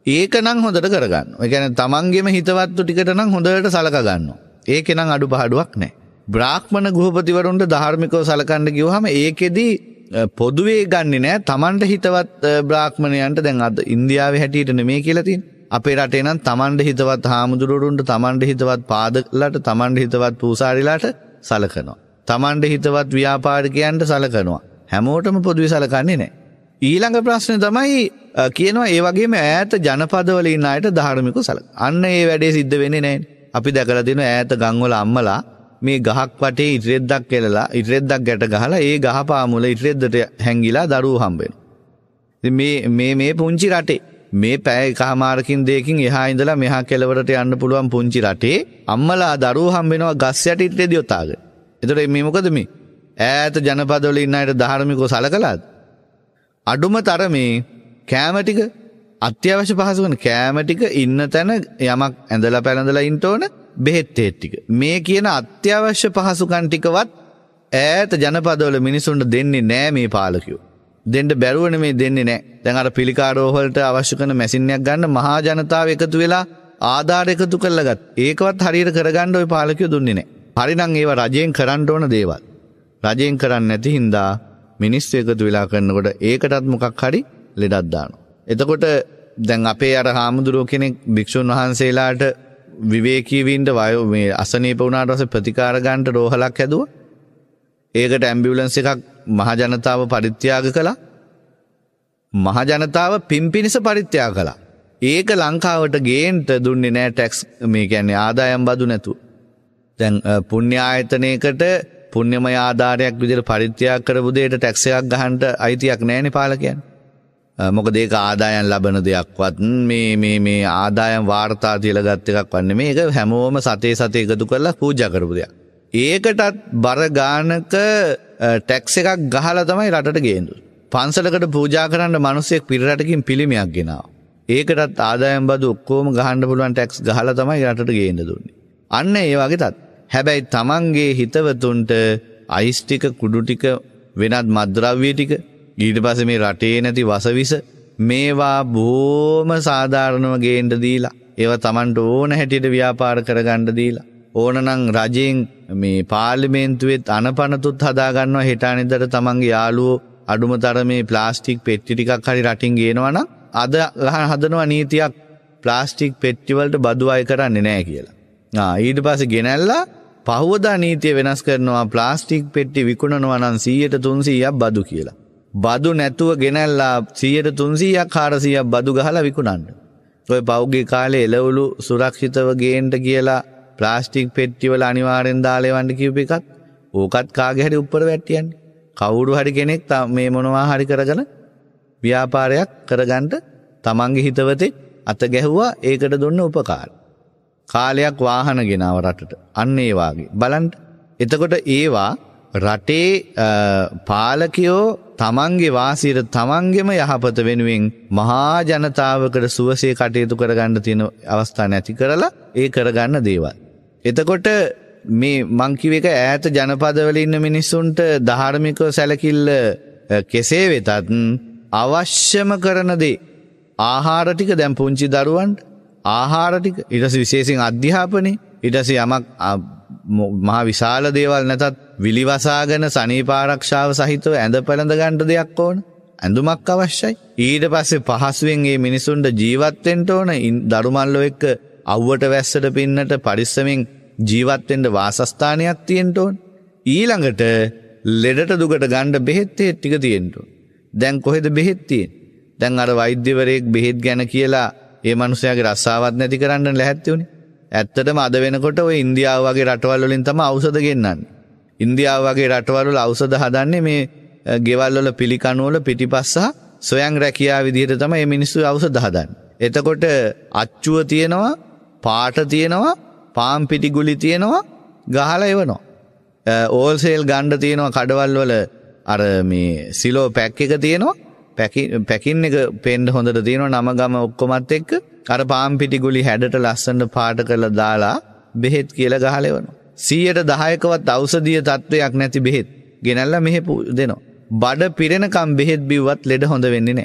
ඒක නම් හොඳට කරගන්න. ඒ කියන්නේ තමන්ගේම හිතවත්තු ටිකට නම් හොඳට සලකා ගන්නවා. ඒකේ නම් අඩුපාඩුවක් නැහැ. බ්‍රාහ්මණ ගෘහපතිවරුන්ට ධාර්මිකව සලකන්න ගියවහම ඒකෙදි පොදුවේ ගන්නේ නැහැ. තමන්ට හිතවත් බ්‍රාහ්මණයන්ට දැන් අද ඉන්දියාවේ හැටියට නෙමෙයි කියලා තියෙන්නේ. අපේ රටේ නම් තමන්ට හිතවත් හාමුදුරුවරුන්ට, තමන්ට හිතවත් පාදකලට, තමන්ට හිතවත් පූසාරිලාට සලකනවා. තමන්ට හිතවත් ව්‍යාපාරිකයන්ට සලකනවා. හැමෝටම පොදුවේ සලකන්නේ නැහැ. ඊළඟ ප්‍රශ්නේ තමයි කියනවා ඒ වගේම ඈත ජනපදවල ඉන්න අයට ධාර්මිකව සලක. අන්න ඒ වැඩේ සිද්ධ වෙන්නේ නැහැ. අපි දැකලා තියෙනවා ඈත ගම්වල අම්මලා මේ ගහක් වටේ ඉරිද්දක් කෙලලා ඉරිද්දක් ගැට ගහලා ඒ ගහපාමුල ඉරිද්දට හැංගිලා දරුවෝ හම්බ වෙනවා. ඉතින් මේ මේ මේ පුංචි රටේ මේ පැය එකමාරකින් දෙකකින් එහා ඉඳලා මෙහා කෙළවරට යන්න පුළුවන් පුංචි රටේ අම්මලා දරුවෝ හම්බ වෙනවා ගස් යට ඉරිද්ද යොතාගෙන. එතකොට මේ මොකද මේ ඈත ජනපදවල ඉන්න අයට ධාර්මිකව සලකලාද? අඩුම තරමේ කෑම ටික අත්‍යවශ්‍ය පහසුකම් කෑම ටික ඉන්න තැන යමක් ඇඳලා පැළඳලා ඉන්න ඕන බෙහෙත් ටික මේ කියන අත්‍යවශ්‍ය පහසුකම් ටිකවත් ඈත ජනපදවල මිනිසුන්ට දෙන්නේ නැහැ මේ පාලකයෝ. දෙන්න බැරුව නෙමෙයි දෙන්නේ නැහැ. දැන් අර පිළිකාරෝ වලට අවශ්‍ය කරන මැෂින් එකක් ගන්න මහා ජනතාව එකතු වෙලා ආධාර එකතු කරලා ගත්ත. ඒකවත් හරියට කරගන්න ওই පාලකයෝ දුන්නේ නැහැ. හරිනම් ඒවා රජයෙන් කරන්න ඕන දේවල්. රජයෙන් කරන්නේ නැති හින්දා මිනිස්සු එකතු වෙලා කරනකොට ඒකටත් මොකක් හරි ලෙඩක් දානවා. එතකොට දැන් අපේ අර හාමුදුරුවෝ කෙනෙක් භික්ෂුන් වහන්සේලාට විවේකී වින්ද වයෝ මේ අසනීප වුණාට පස්සේ ප්‍රතිකාර ගන්නට රෝහලක් හැදුවා. ඒකට ඇම්බියුලන්ස් එකක් මහ ජනතාව පරිත්‍යාග කළා. මහ ජනතාව පිම්පිනිස පරිත්‍යාග කළා. ඒක ලංකාවට ගේන්න දුන්නේ නැහැ ටැක්ස් මේ කියන්නේ ආදායම් බදු නැතුව. දැන් පුණ්‍ය ආයතනයකට පුණ්‍යමය ආධාරයක් විදිහට පරිත්‍යාග කරපු දෙයට ටැක්ස් එකක් ගහන්න අයිතියක් නැහැනේ පාලකයන්. මොකද ඒක ආදායම් ලබන දෙයක්වත් මේ මේ මේ ආදායම් වාර්තා තියලා ගත් එකක් වන්නේ මේක හැමෝම සතේ සතේ එකතු කරලා පූජා කරපු දෙයක්. ඒකටත් බර ගානක ටැක්ස් එකක් ගහලා තමයි රටට ගේන්නේ. පන්සලකට පූජා කරන්න මිනිස්සෙක් පිරරටකින් පිළිමයක් ගෙනාවා. ඒකටත් ආදායම් බදු ඔක්කොම ගහන්න පුළුවන් ටැක්ස් ගහලා තමයි රටට ගේන්න දුන්නේ. අන්න ඒ වගේ තත්. හැබැයි තමන්ගේ හිතවතුන්ට අයිස් ටික කුඩු ටික වෙනත් මත්ද්‍රව්‍ය ටික ඊට පස්සේ මේ රටේ නැති වසවිස මේවා බොහොම සාධාරණව ගේන්න දීලා ඒවා තමන්ට ඕන හැටියට ව්‍යාපාර කරගන්න දීලා ඕනනම් රජයෙන් මේ පාර්ලිමේන්තුවෙත් අනපනතුත් හදා ගන්නවා හෙට අනිද්දාට තමන්ගේ යාළුවෝ අඩුම තරමේ ප්ලාස්ටික් පෙට්ටි ටිකක් හරි රටින් ගේනවා නම් අද හදනවා නීතියක් ප්ලාස්ටික් පෙට්ටි වලට බදු අය කරන්නේ නැහැ කියලා. ආ ඊට පස්සේ ගෙනල්ලා පහවදා නීතිය වෙනස් කරනවා ප්ලාස්ටික් පෙට්ටි විකුණනවා නම් සීයට තුන්සීයක් බදු කියලා. බදු නැතුව ගෙනල්ලා සීයට තුන්සීයක් හාරසීයක් බදු ගහලා විකුණන්න. ඔය පෞගේ කාලේ එළවලු සුරක්ෂිතව ගේන්න කියලා ප්ලාස්ටික් පෙට්ටි වල අනිවාර්යෙන් දාලා එවන්න කියපු එකත් ඕකත් කාගේ හරි උඩර වැටියන්නේ. කවුරු හරි කෙනෙක් මේ මොනවා හරි කරගෙන ව්‍යාපාරයක් කරගන්න තමන්ගේ හිතවතේ අත ගැහුවා ඒකට දුන්න උපකාර. කාලයක් වාහන ගෙනාව රටට. අන්න ඒ වාගේ. බලන්න. එතකොට ඒවා රටේ පාලකයෝ තමන්ගේ වාසියට තමන්ගේම යහපත වෙනුවෙන් මහා ජනතාවකට සුවසේ කටයුතු කරගන්න තියෙන අවස්ථා නැති කරලා ඒ කරගන්න දේවල්. එතකොට මේ මං කිව්ව එක ඈත ජනපදවල ඉන්න මිනිස්සුන්ට ධාර්මිකව සැලකිල්ල කෙසේ වෙතත් අවශ්‍යම කරන දේ ආහාර ටික දැන් පුංචි දරුවන්ට ආහාර ටික ඊට පස්සේ විශේෂයෙන් අධ්‍යාපනය ඊට පස්සේ යමක් මහා විශාල දේවල් නැතත් විලිවසාගෙන සනීප ආරක්ෂාව සහිතව ඇඳ පැළඳ ගන්න දෙයක් ඕන. ඇඳුමක් අවශ්‍යයි. ඊට පස්සේ පහසුවෙන් මේ මිනිසුන්ට ජීවත් වෙන්න ඕන. දරුමල්ලෝ එක්ක අවුවට වැස්සට පින්නට පරිස්සමෙන් ජීවත් වෙන්න වාසස්ථානයක් තියෙන්න ඕන. ඊළඟට ලෙඩට දුකට ගන්න බෙහෙත් ටික තියෙන්න ඕන. දැන් කොහෙද බෙහෙත් තියෙන්නේ? දැන් අර වෛද්‍යවරයෙක් බෙහෙත් ගැන කියලා ඒ මනුස්සයාගේ රස්සාවක් නැති කරන්න ලැහැත්ති උනේ. ඇත්තටම අද වෙනකොට ඔය ඉන්දියාව වගේ රටවල් වලින් තමයි ඖෂධ ගෙන්නන්නේ. ඉන්දියාව වගේ රටවල් වල ඖෂධ හදන්නේ මේ ගෙවල් වල පිළිකණු වල පිටිපස්ස සොයන් රැකියාව විදිහට තමයි මේ මිනිස්සු ඖෂධ හදන්නේ. එතකොට අච්චුව තියෙනවා, පාට තියෙනවා, පාම් පිටි ගුලි තියෙනවා, ගහලා එවනවා. ඕල්සේල් ගන්න තියෙනවා කඩවල් වල අර මේ සිලෝ පැක් එක තියෙනවා. පැකින් එක පෙන්ඩ හොඳට තියෙනවා නම ගම ඔක්කොමත් එක්ක අර පාම් පිටි ගුලි හැඩට ලස්සනට පාට කරලා දාලා බෙහෙත් කියලා ගහලා එවනවා. සීයට දහයකවත් ඖෂධීය තත්වයක් නැති බෙහෙත් ගෙනල්ලා මෙහෙ දෙනවා. බඩ පිරෙනකම් බෙහෙත් බිව්වත් ලෙඩ හොඳ වෙන්නේ නැහැ.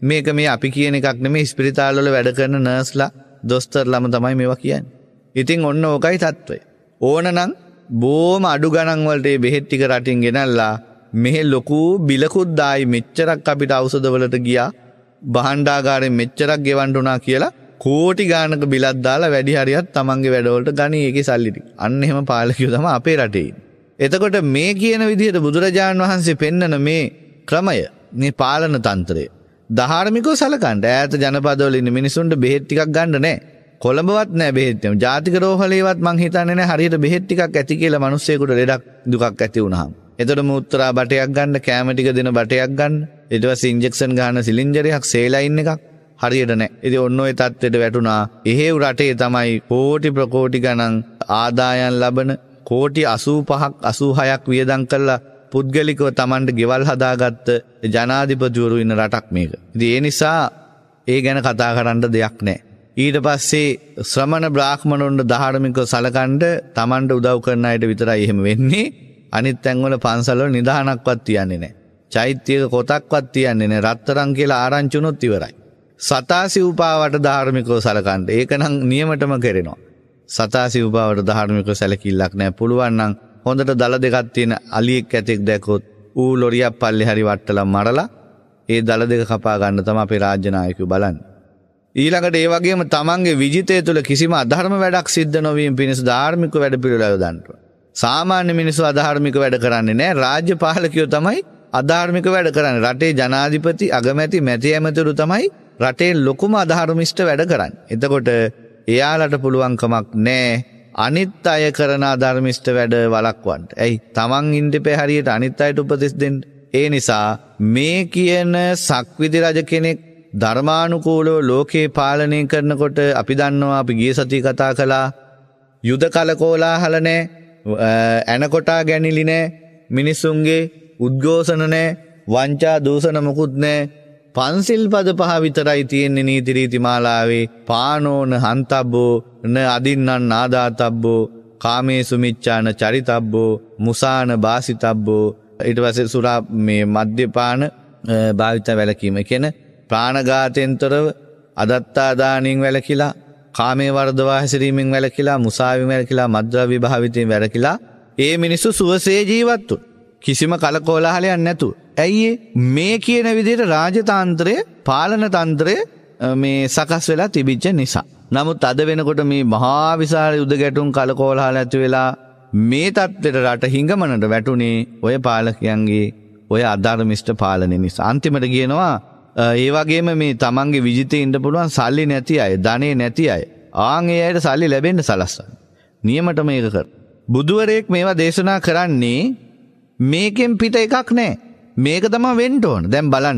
මේක මේ අපි කියන එකක් නෙමෙයි ස්පිරිතාල වල වැඩ කරන නර්ස්ලා දොස්තරලාම තමයි මේවා කියන්නේ. ඉතින් ඔන්න ඕකයි තත්ත්වය. ඕනනම් බොහොම අඩු ගණන් වලට මේ බෙහෙත් ටික රටින් ගෙනල්ලා මෙහෙ ලොකු බිලකුත් දායි මෙච්චරක් අපිට ඖෂධ වලට ගියා. භාණ්ඩාගාරයෙන් මෙච්චරක් ගෙවන්න උනා කියලා කෝටි ගානක බිලක් දාලා වැඩි හරියක් තමන්ගේ වැඩවලට ගනි ඒකේ සල්ලි ටික. අන්න එහෙම පාලකයෝ තමයි අපේ රටේ ඉන්නේ. එතකොට මේ කියන විදිහට බුදුරජාණන් වහන්සේ පෙන්නන මේ ක්‍රමය මේ පාලන තන්ත්‍රය ධාර්මිකව සලකන්න. ඈත ජනපදවල ඉන්න මිනිසුන්ට බෙහෙත් ටිකක් ගන්න නැහැ. කොළඹවත් නැහැ බෙහෙත්. ජාතික රෝහලේවත් මං හිතන්නේ නැහැ හරියට බෙහෙත් ටිකක් ඇති කියලා මිනිස්සෙකුට ලෙඩක් දුකක් ඇති වුණාම. එතකොට මුත්‍රා බටයක් ගන්න, කැම ටික දෙන බටයක් ගන්න, ඊට පස්සේ ඉන්ජෙක්ෂන් ගන්න සිලින්ඩරයක්, සේලයින් එකක් හරියට නැහැ. ඉතින් ඔන්න ඔය තත්ත්වයට වැටුණා. එහෙව් රටේ තමයි කෝටි ප්‍රකෝටි ගණන් ආදායම් ලබන කෝටි අසූපහක් අසූහයක් වියදම් කළා පුද්ගලිකව Tamanට ගෙවල් හදාගත්ත ජනාධිපතිවරු ඉන්න රටක් මේක. ඉතින් ඒ නිසා ඒ ගැන කතා කරන්න දෙයක් නැහැ. ඊට පස්සේ ශ්‍රමණ බ්‍රාහ්මණුන්ට ධාර්මිකව සලකන්න Tamanට උදව් කරන අයට විතරයි එහෙම වෙන්නේ. අනිත් තැන්වල පන්සල් වල නිදානක්වත් තියන්නේ නැහැ. චෛත්‍යයක කොටක්වත් තියන්නේ නැහැ. රත්තරන් කියලා ආරංචි වුණොත් ඉවරයි. සතාසි උපාවට ධාර්මිකව සලකන්න. ඒක නම් නියමටම කරනවා. සතාසි උපාවට ධාර්මිකව සැලකිල්ලක් නැහැ. පුළුවන් නම් හොඳට දල දෙකක් තියෙන අලියෙක් ඇතෙක් දැක්කොත් ඌ ලොරියක් පල්ලේ හරි වට්ටලා මරලා ඒ දල දෙක කපා ගන්න තමයි අපේ රාජ්‍ය නායකයෝ බලන්නේ. ඊළඟට ඒ වගේම තමන්ගේ විජිතය තුළ කිසිම අධර්ම වැඩක් සිද්ධ නොවීම පිණිස ධාර්මික වැඩ පිළිවෙල යොදන්න. සාමාන්‍ය මිනිස්සු අධාර්මික වැඩ කරන්නේ නැහැ. රාජ්‍ය පාලකයෝ තමයි අධාර්මික වැඩ කරන්නේ. රටේ ජනාධිපති, අගමැති, මැති ඇමතිවරු තමයි රටේ ලොකුම අධාර්මිෂ්ඨ වැඩ කරන්නේ. එතකොට එයාලට පුළුවන් කමක් නැහැ අනිත් අය කරන අධර්මිෂ්ඨ වැඩ වළක්වන්න. ඇයි? තමන් ඉන්දිපේ හරියට අනිත් අයට උපදෙස් දෙන්න. ඒ නිසා මේ කියන සක්විති රජ කෙනෙක් ධර්මානුකූලව ලෝකේ පාලනය කරනකොට අපි දන්නවා අපි ගිය සතියේ කතා කළා යුද කලකෝලාහල නැහැ, ඇනකොටා ගැනිලි නැහැ, මිනිසුන්ගේ උද්ඝෝෂණ නැහැ, වංචා දූෂණ මුකුත් නැහැ. පන්සිල් පද පහ විතරයි තියෙන්නේ නීති රීති මාලාවේ. පානෝන හන්තබ්බෝ න අදින්නන් නාදාතබ්බෝ කාමේසු මිච්ඡාන චරිතබ්බෝ මුසාන බාසිතබ්බෝ. ඊට පස්සේ සුරා මේ මද්යපාන භාවිත වැළකීම කියන ප්‍රාණඝාතයෙන්තරව අදත්තා දානින් වැළකීලා, කාමයේ වර්ධවා හැසිරීමෙන් වැළකීලා, මුසාවෙන් වැළකීලා, මද්ද්‍රව්‍ය භාවිතයෙන් වැළකීලා ඒ මිනිස්සු සුවසේ ජීවත් වුණා. කිසිම කලකෝලාහලයක් නැතුව. ඇයි මේ කියන විදිහට රාජතන්ත්‍රය, පාලන තන්ත්‍රය මේ සකස් වෙලා තිබිච්ච නිසා. නමුත් අද වෙනකොට මේ මහා විශාල යුද ගැටුම් කලකෝලාහල ඇති වෙලා මේ තත්ත්වයට රට හිඟමනට වැටුනේ ඔය පාලකයන්ගේ ඔය අධර්මිෂ්ඨ පාලනය නිසා. අන්තිමට කියනවා ඒ වගේම මේ තමන්ගේ විජිතේ ඉන්න පුළුවන් සල්ලි නැති අය, ධනෙ නැති අය, ආන් ඒ අයට සල්ලි ලැබෙන්න සලස්සන. නියමට මේක කර. බුදුවරයෙක් මේවා දේශනා කරන්නේ මේකෙන් පිට එකක් නැහැ. මේක තමයි වෙන්න ඕන. දැන් බලන්න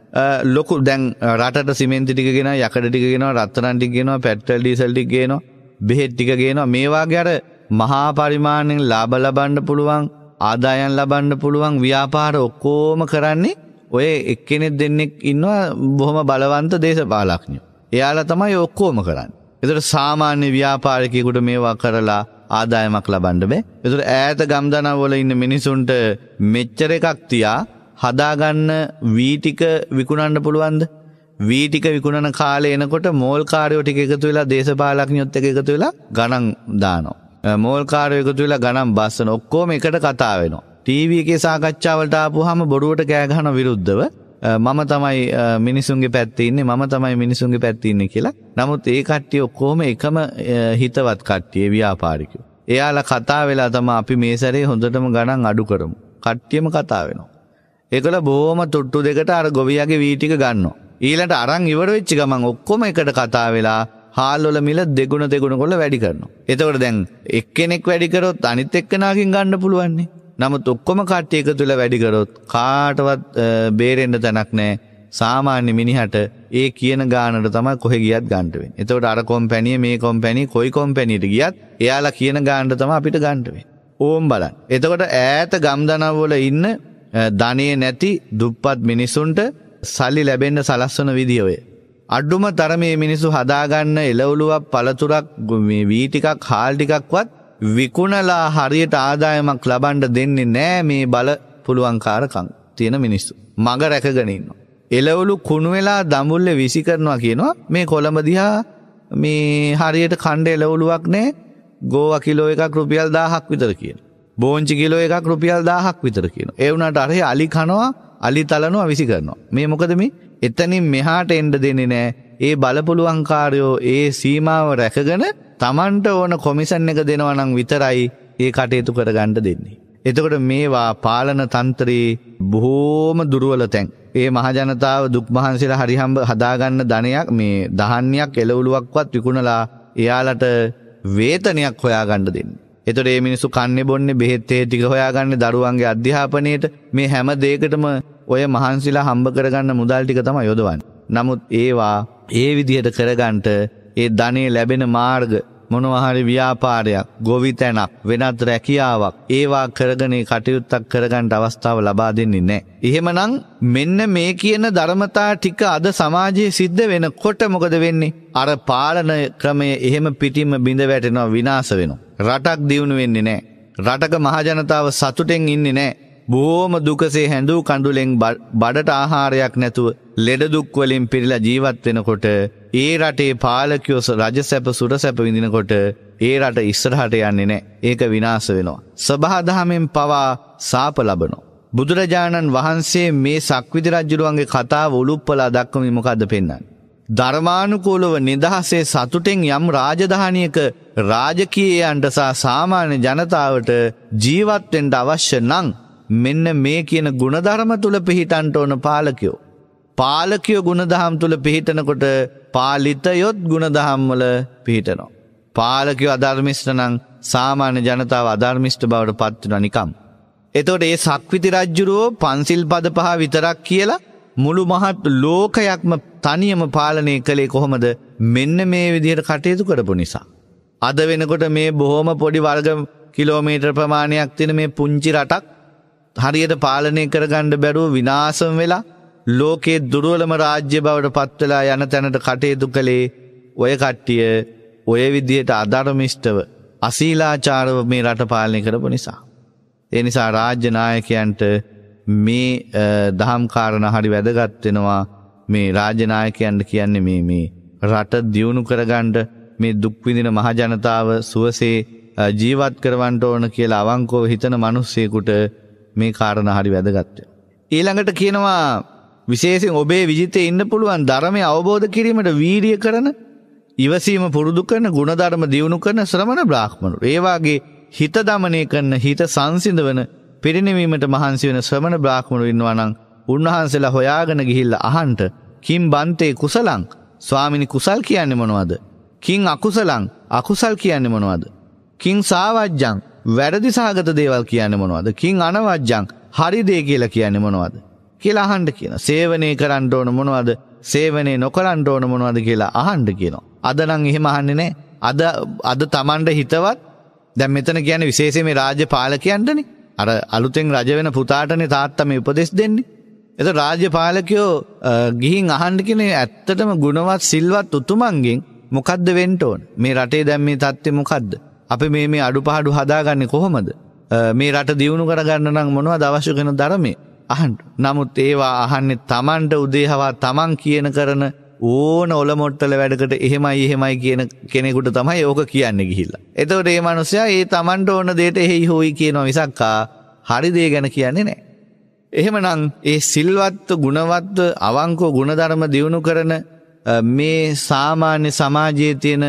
ලොකු දැන් රටට සිමෙන්ති ටික ගෙනවා, යකඩ ටික ගෙනවා, රත්තරන් ටික ගෙනවා, පෙට්‍රල් ඩීසල් ටික ගෙනවා, බෙහෙත් ටික ගෙනවා. මේ වාගේ අර මහා පරිමාණයෙන් ලාභ ලබන්න පුළුවන්, ආදායම් ලබන්න පුළුවන් ව්‍යාපාර ඔක්කොම කරන්නේ ඔය එක්කෙනෙක් දෙන්නෙක් ඉන්නවා බොහොම බලවන්ත දේශපාලඥයෝ. එයාලා තමයි ඔක්කොම කරන්නේ. ඒතර සාමාන්‍ය ව්‍යාපාරිකයෙකුට මේවා කරලා ආදායමක් ලබන්න බෑ. ඒතර ඈත ගම්දනව් වල ඉන්න මිනිසුන්ට මෙච්චර එකක් තියා හදාගන්න වී ටික විකුණන්න පුළුවන්ද? වී ටික විකුණන කාලේ එනකොට මෝල් කාර්යෝ ටික එකතු වෙලා දේශපාලඥයොත් එක්ක එකතු වෙලා ගණන් දානවා. මෝල් කාර්යෝ එකතු වෙලා ගණන් බස්සන ඔක්කොම එකට කතා වෙනවා. ටීවී එකේ සාකච්ඡාවලට ආපුවාම බොරුවට කෑ ගහන විරුද්ධව මම තමයි මිනිසුන්ගේ පැත්තේ ඉන්නේ, මම තමයි මිනිසුන්ගේ පැත්තේ ඉන්නේ කියලා. නමුත් ඒ කට්ටිය ඔක්කොම එකම හිතවත් කට්ටිය ව්‍යාපාරිකයෝ. එයාලා කතා වෙලා තමයි අපි මේ සැරේ හොඳටම ගණන් අඩු කරමු. කට්ටියම කතා වෙනවා. ඒකල බොහොම තුට්ටු දෙකට අර ගොවියාගේ වී ටික ගන්නවා. ඊළඟට අරන් ඉවර වෙච්ච ගමන් ඔක්කොම එකට කතා වෙලා හාල් වල මිල දෙගුණ දෙගුණ කරලා වැඩි කරනවා. එතකොට දැන් එක්කෙනෙක් වැඩි කරොත් අනිත් එක්කෙනාගෙන් ගන්න පුළුවන් නේ. නමුත් ඔක්කොම කට්ටිය එකතු වෙලා වැඩි කරොත් කාටවත් බේරෙන්න තැනක් නැහැ. සාමාන්‍ය මිනිහට ඒ කියන ගානට තමයි කොහෙ ගියත් ගන්න වෙන්නේ. එතකොට අර කොම්පැනි මේ කොම්පැනි කොයි කොම්පැනියට ගියත් එයාලා කියන ගානට තමයි අපිට ගන්න වෙන්නේ. ඕම් බලන්න. එතකොට ඈත ගම්දනව් වල ඉන්න ධනිය නැති දුප්පත් මිනිසුන්ට සල්ලි ලැබෙන්න සලස්වන විදිය ඔය. අඩුම තරමේ මිනිස්සු හදාගන්න එළවලුවක්, පළතුරක්, මේ වී ටිකක්, හාල් ටිකක්වත් විකුණලා හරියට ආදායමක් ලබන්න දෙන්නේ නැහැ මේ බල පුළුවන්කාරකම් තියෙන මිනිස්සු. මග රැකගෙන ඉන්නවා. එළවලු කුණු වෙලා දඹුල්ලේ විසි කරනවා කියනවා. මේ කොළඹ දිහා මේ හරියට කණ්ඩ එළවලුවක් නැහැ. ගෝවා කිලෝ එකක් රුපියල් දහයක් විතර කියනවා. බෝංචි කිලෝ එකක් රුපියල් දහයක් විතර කියනවා. ඒ වුණාට අර අලි කනවා, අලි තලනවා, විසි කරනවා. මේ මොකද මේ එතනින් මෙහාට එන්න දෙන්නේ නැහැ. ඒ බලපුලුවන්කාරයෝ ඒ සීමාව රැකගෙන Tamanට ඕන කොමිෂන් එක දෙනවා නම් විතරයි ඒ කටයුතු කරගන්න දෙන්නේ. එතකොට මේවා පාලන තන්ත්‍රයේ බොහෝම දුර්වල තැන්. ඒ මහජනතාව දුක් මහන්සිලා හරිහම්බ හදාගන්න ධනයක් මේ දහන්නයක් එළවලුවක්වත් විකුණලා එයාලට වේතනයක් හොයාගන්න දෙන්නේ. එතකොට මේ මිනිස්සු කන්නේ බොන්නේ බෙහෙත් තේ ටික හොයාගන්නේ දරුවන්ගේ අධ්‍යාපනයේට මේ හැම දෙයකටම ඔය මහන්සිලා හම්බ කරගන්න මුදල් ටික තමයි යොදවන්නේ. නමුත් ඒවා ඒ විදිහට කරගන්නට ඒ ධනෙ ලැබෙන මාර්ග මොනවා හරි ව්‍යාපාරයක්, ගොවිතැනක්, වෙනත් රැකියාවක් ඒවා කරගෙන කටයුත්තක් කරගන්න අවස්ථාව ලබා දෙන්නේ නැහැ. එහෙමනම් මෙන්න මේ කියන ධර්මතා ටික අද සමාජයේ සිද්ධ වෙනකොට මොකද වෙන්නේ? අර පාලන ක්‍රමය එහෙම පිටින්ම බිඳ වැටෙනවා, විනාශ වෙනවා. රටක් දියුණු වෙන්නේ නැහැ. රටක මහජනතාව සතුටෙන් ඉන්නේ නැහැ. බොහොම දුකසේ හැඬු කඳුලෙන් බඩට ආහාරයක් නැතුව ලෙඩ දුක් වලින් පිරීලා ජීවත් වෙනකොට ඒ රටේ පාලකයෝ රජසැප සුරසැප විඳිනකොට ඒ රට ඉස්සරහට යන්නේ නැහැ. ඒක විනාශ වෙනවා. සබහා දහමෙන් පවා සාප ලබනවා. බුදුරජාණන් වහන්සේ මේ සක්විති රජුගේ කතාව උලුප්පලා දක්වමින් මොකද්ද පෙන්වන්නේ? ධර්මානුකූලව නිදහසේ සතුටෙන් යම් රාජධානියක රාජකීයයන්ට සහ සාමාන්‍ය ජනතාවට ජීවත් වෙන්න අවශ්‍ය නම් මෙන්න මේ කියන ගුණධර්ම තුල පිහිටන්ට ඕන පාලකයෝ. පාලකයෝ ගුණධම් තුල පිහිටනකොට පාලිතයොත් ගුණධම් වල පිහිටනවා. පාලකයෝ අධර්මිෂ්ඨ නම් සාමාන්‍ය ජනතාව අධර්මිෂ්ඨ බවට පත් වෙනවා නිකම්. එතකොට මේ සක්විති රජුරෝ පන්සිල් පද පහ විතරක් කියලා මුළු මහත් ලෝකයක්ම තනියම පාලනය කළේ කොහොමද? මෙන්න මේ විදිහට කටයුතු කරපු නිසා. අද වෙනකොට මේ බොහොම පොඩි වර්ග කිලෝමීටර් ප්‍රමාණයක් තියෙන මේ පුංචි රටක් හරියට පාලනය කරගන්න බැරුව විනාශම වෙලා ලෝකයේ දුර්වලම රාජ්‍ය බවට පත් වෙලා යන තැනට කටයුතු කළේ ඔය කට්ටිය ඔය විදිහට අධර්මිෂ්ඨව අශීලාචාරව මේ රට පාලනය කරපු නිසා. ඒ නිසා රාජ්‍ය නායකයන්ට මේ දහම් කාරණා හරි වැදගත් වෙනවා. මේ රාජ්‍ය නායකයන්ට කියන්නේ මේ මේ රට දියුණු කරගන්න මේ දුක් විඳින මහ ජනතාව සුවසේ ජීවත් කරවන්න ඕන කියලා අවංකව හිතන මිනිස්සෙකුට මේ කාරණා හරි වැදගත්. ඊළඟට කියනවා විශේෂයෙන් ඔබේ විජිතේ ඉන්න පුළුවන් ධර්මය අවබෝධ කිරීමට වීරිය කරන, ඉවසීම පුරුදු කරන, ගුණධර්ම දියුණු කරන ශ්‍රමණ බ්‍රාහ්මණු. ඒ වාගේ හිත දමනය කරන, හිත සංසිඳවන, පිරිනිවීමට මහන්සි වෙන ශ්‍රමණ බ්‍රාහ්මණු ඉන්නවා නම් උන්වහන්සේලා හොයාගෙන ගිහිල්ලා අහන්ට කිම් බන්තේ කුසලං, ස්වාමිනී කුසල් කියන්නේ මොනවද? කිං අකුසලං, අකුසල් කියන්නේ මොනවද? කිං සාවජ්ජං, වැරදි සහගත දේවල් කියන්නේ මොනවද? කිං අනවජ්ජං, හරි දේ කියලා කියන්නේ මොනවද කියලා අහන්න කියනවා. සේවනයේ කරන්න ඕන මොනවද? සේවනයේ නොකරන්න ඕන මොනවද කියලා අහන්න කියනවා. අද නම් එහෙම අහන්නේ නැහැ. අද අද Tamanda හිතවත් දැන් මෙතන කියන්නේ විශේෂයෙන් මේ රාජ්‍ය පාලකයන්ටනේ. අර අලුතෙන් රජ වෙන පුතාටනේ තාත්තා මේ උපදෙස් දෙන්නේ. එතකොට රාජ්‍ය පාලකයෝ ගිහින් අහන්න කියන්නේ ඇත්තටම ගුණවත් සිල්වත් උතුමන්ගෙන් මොකද්ද වෙන්න ඕන? මේ රටේ දැන් මේ තත්ත්වය මොකද්ද? අපි මේ මේ අඩුපහඩු හදාගන්නේ කොහොමද? මේ රට දියුණු කරගන්න නම් මොනවද අවශ්‍ය කරන ධර්මයේ අහන්න. නමුත් ඒවා අහන්නේ Tamanට උදේහවා Taman කියන කරන ඕන ඔලොමොට්ටල වැඩකට එහෙමයි එහෙමයි කියන කෙනෙකුට තමයි ඕක කියන්නේ ගිහිල්ලා. එතකොට මේ මිනිස්සයා ඒ Tamanට ඕන දෙයට එහෙයි හොයි කියනවා මිසක් හරි දේ ගැන කියන්නේ නැහැ. එහෙමනම් ඒ සිල්වත් ගුණවත් අවංකව ගුණධර්ම දියුණු කරන මේ සාමාන්‍ය සමාජයේ තියෙන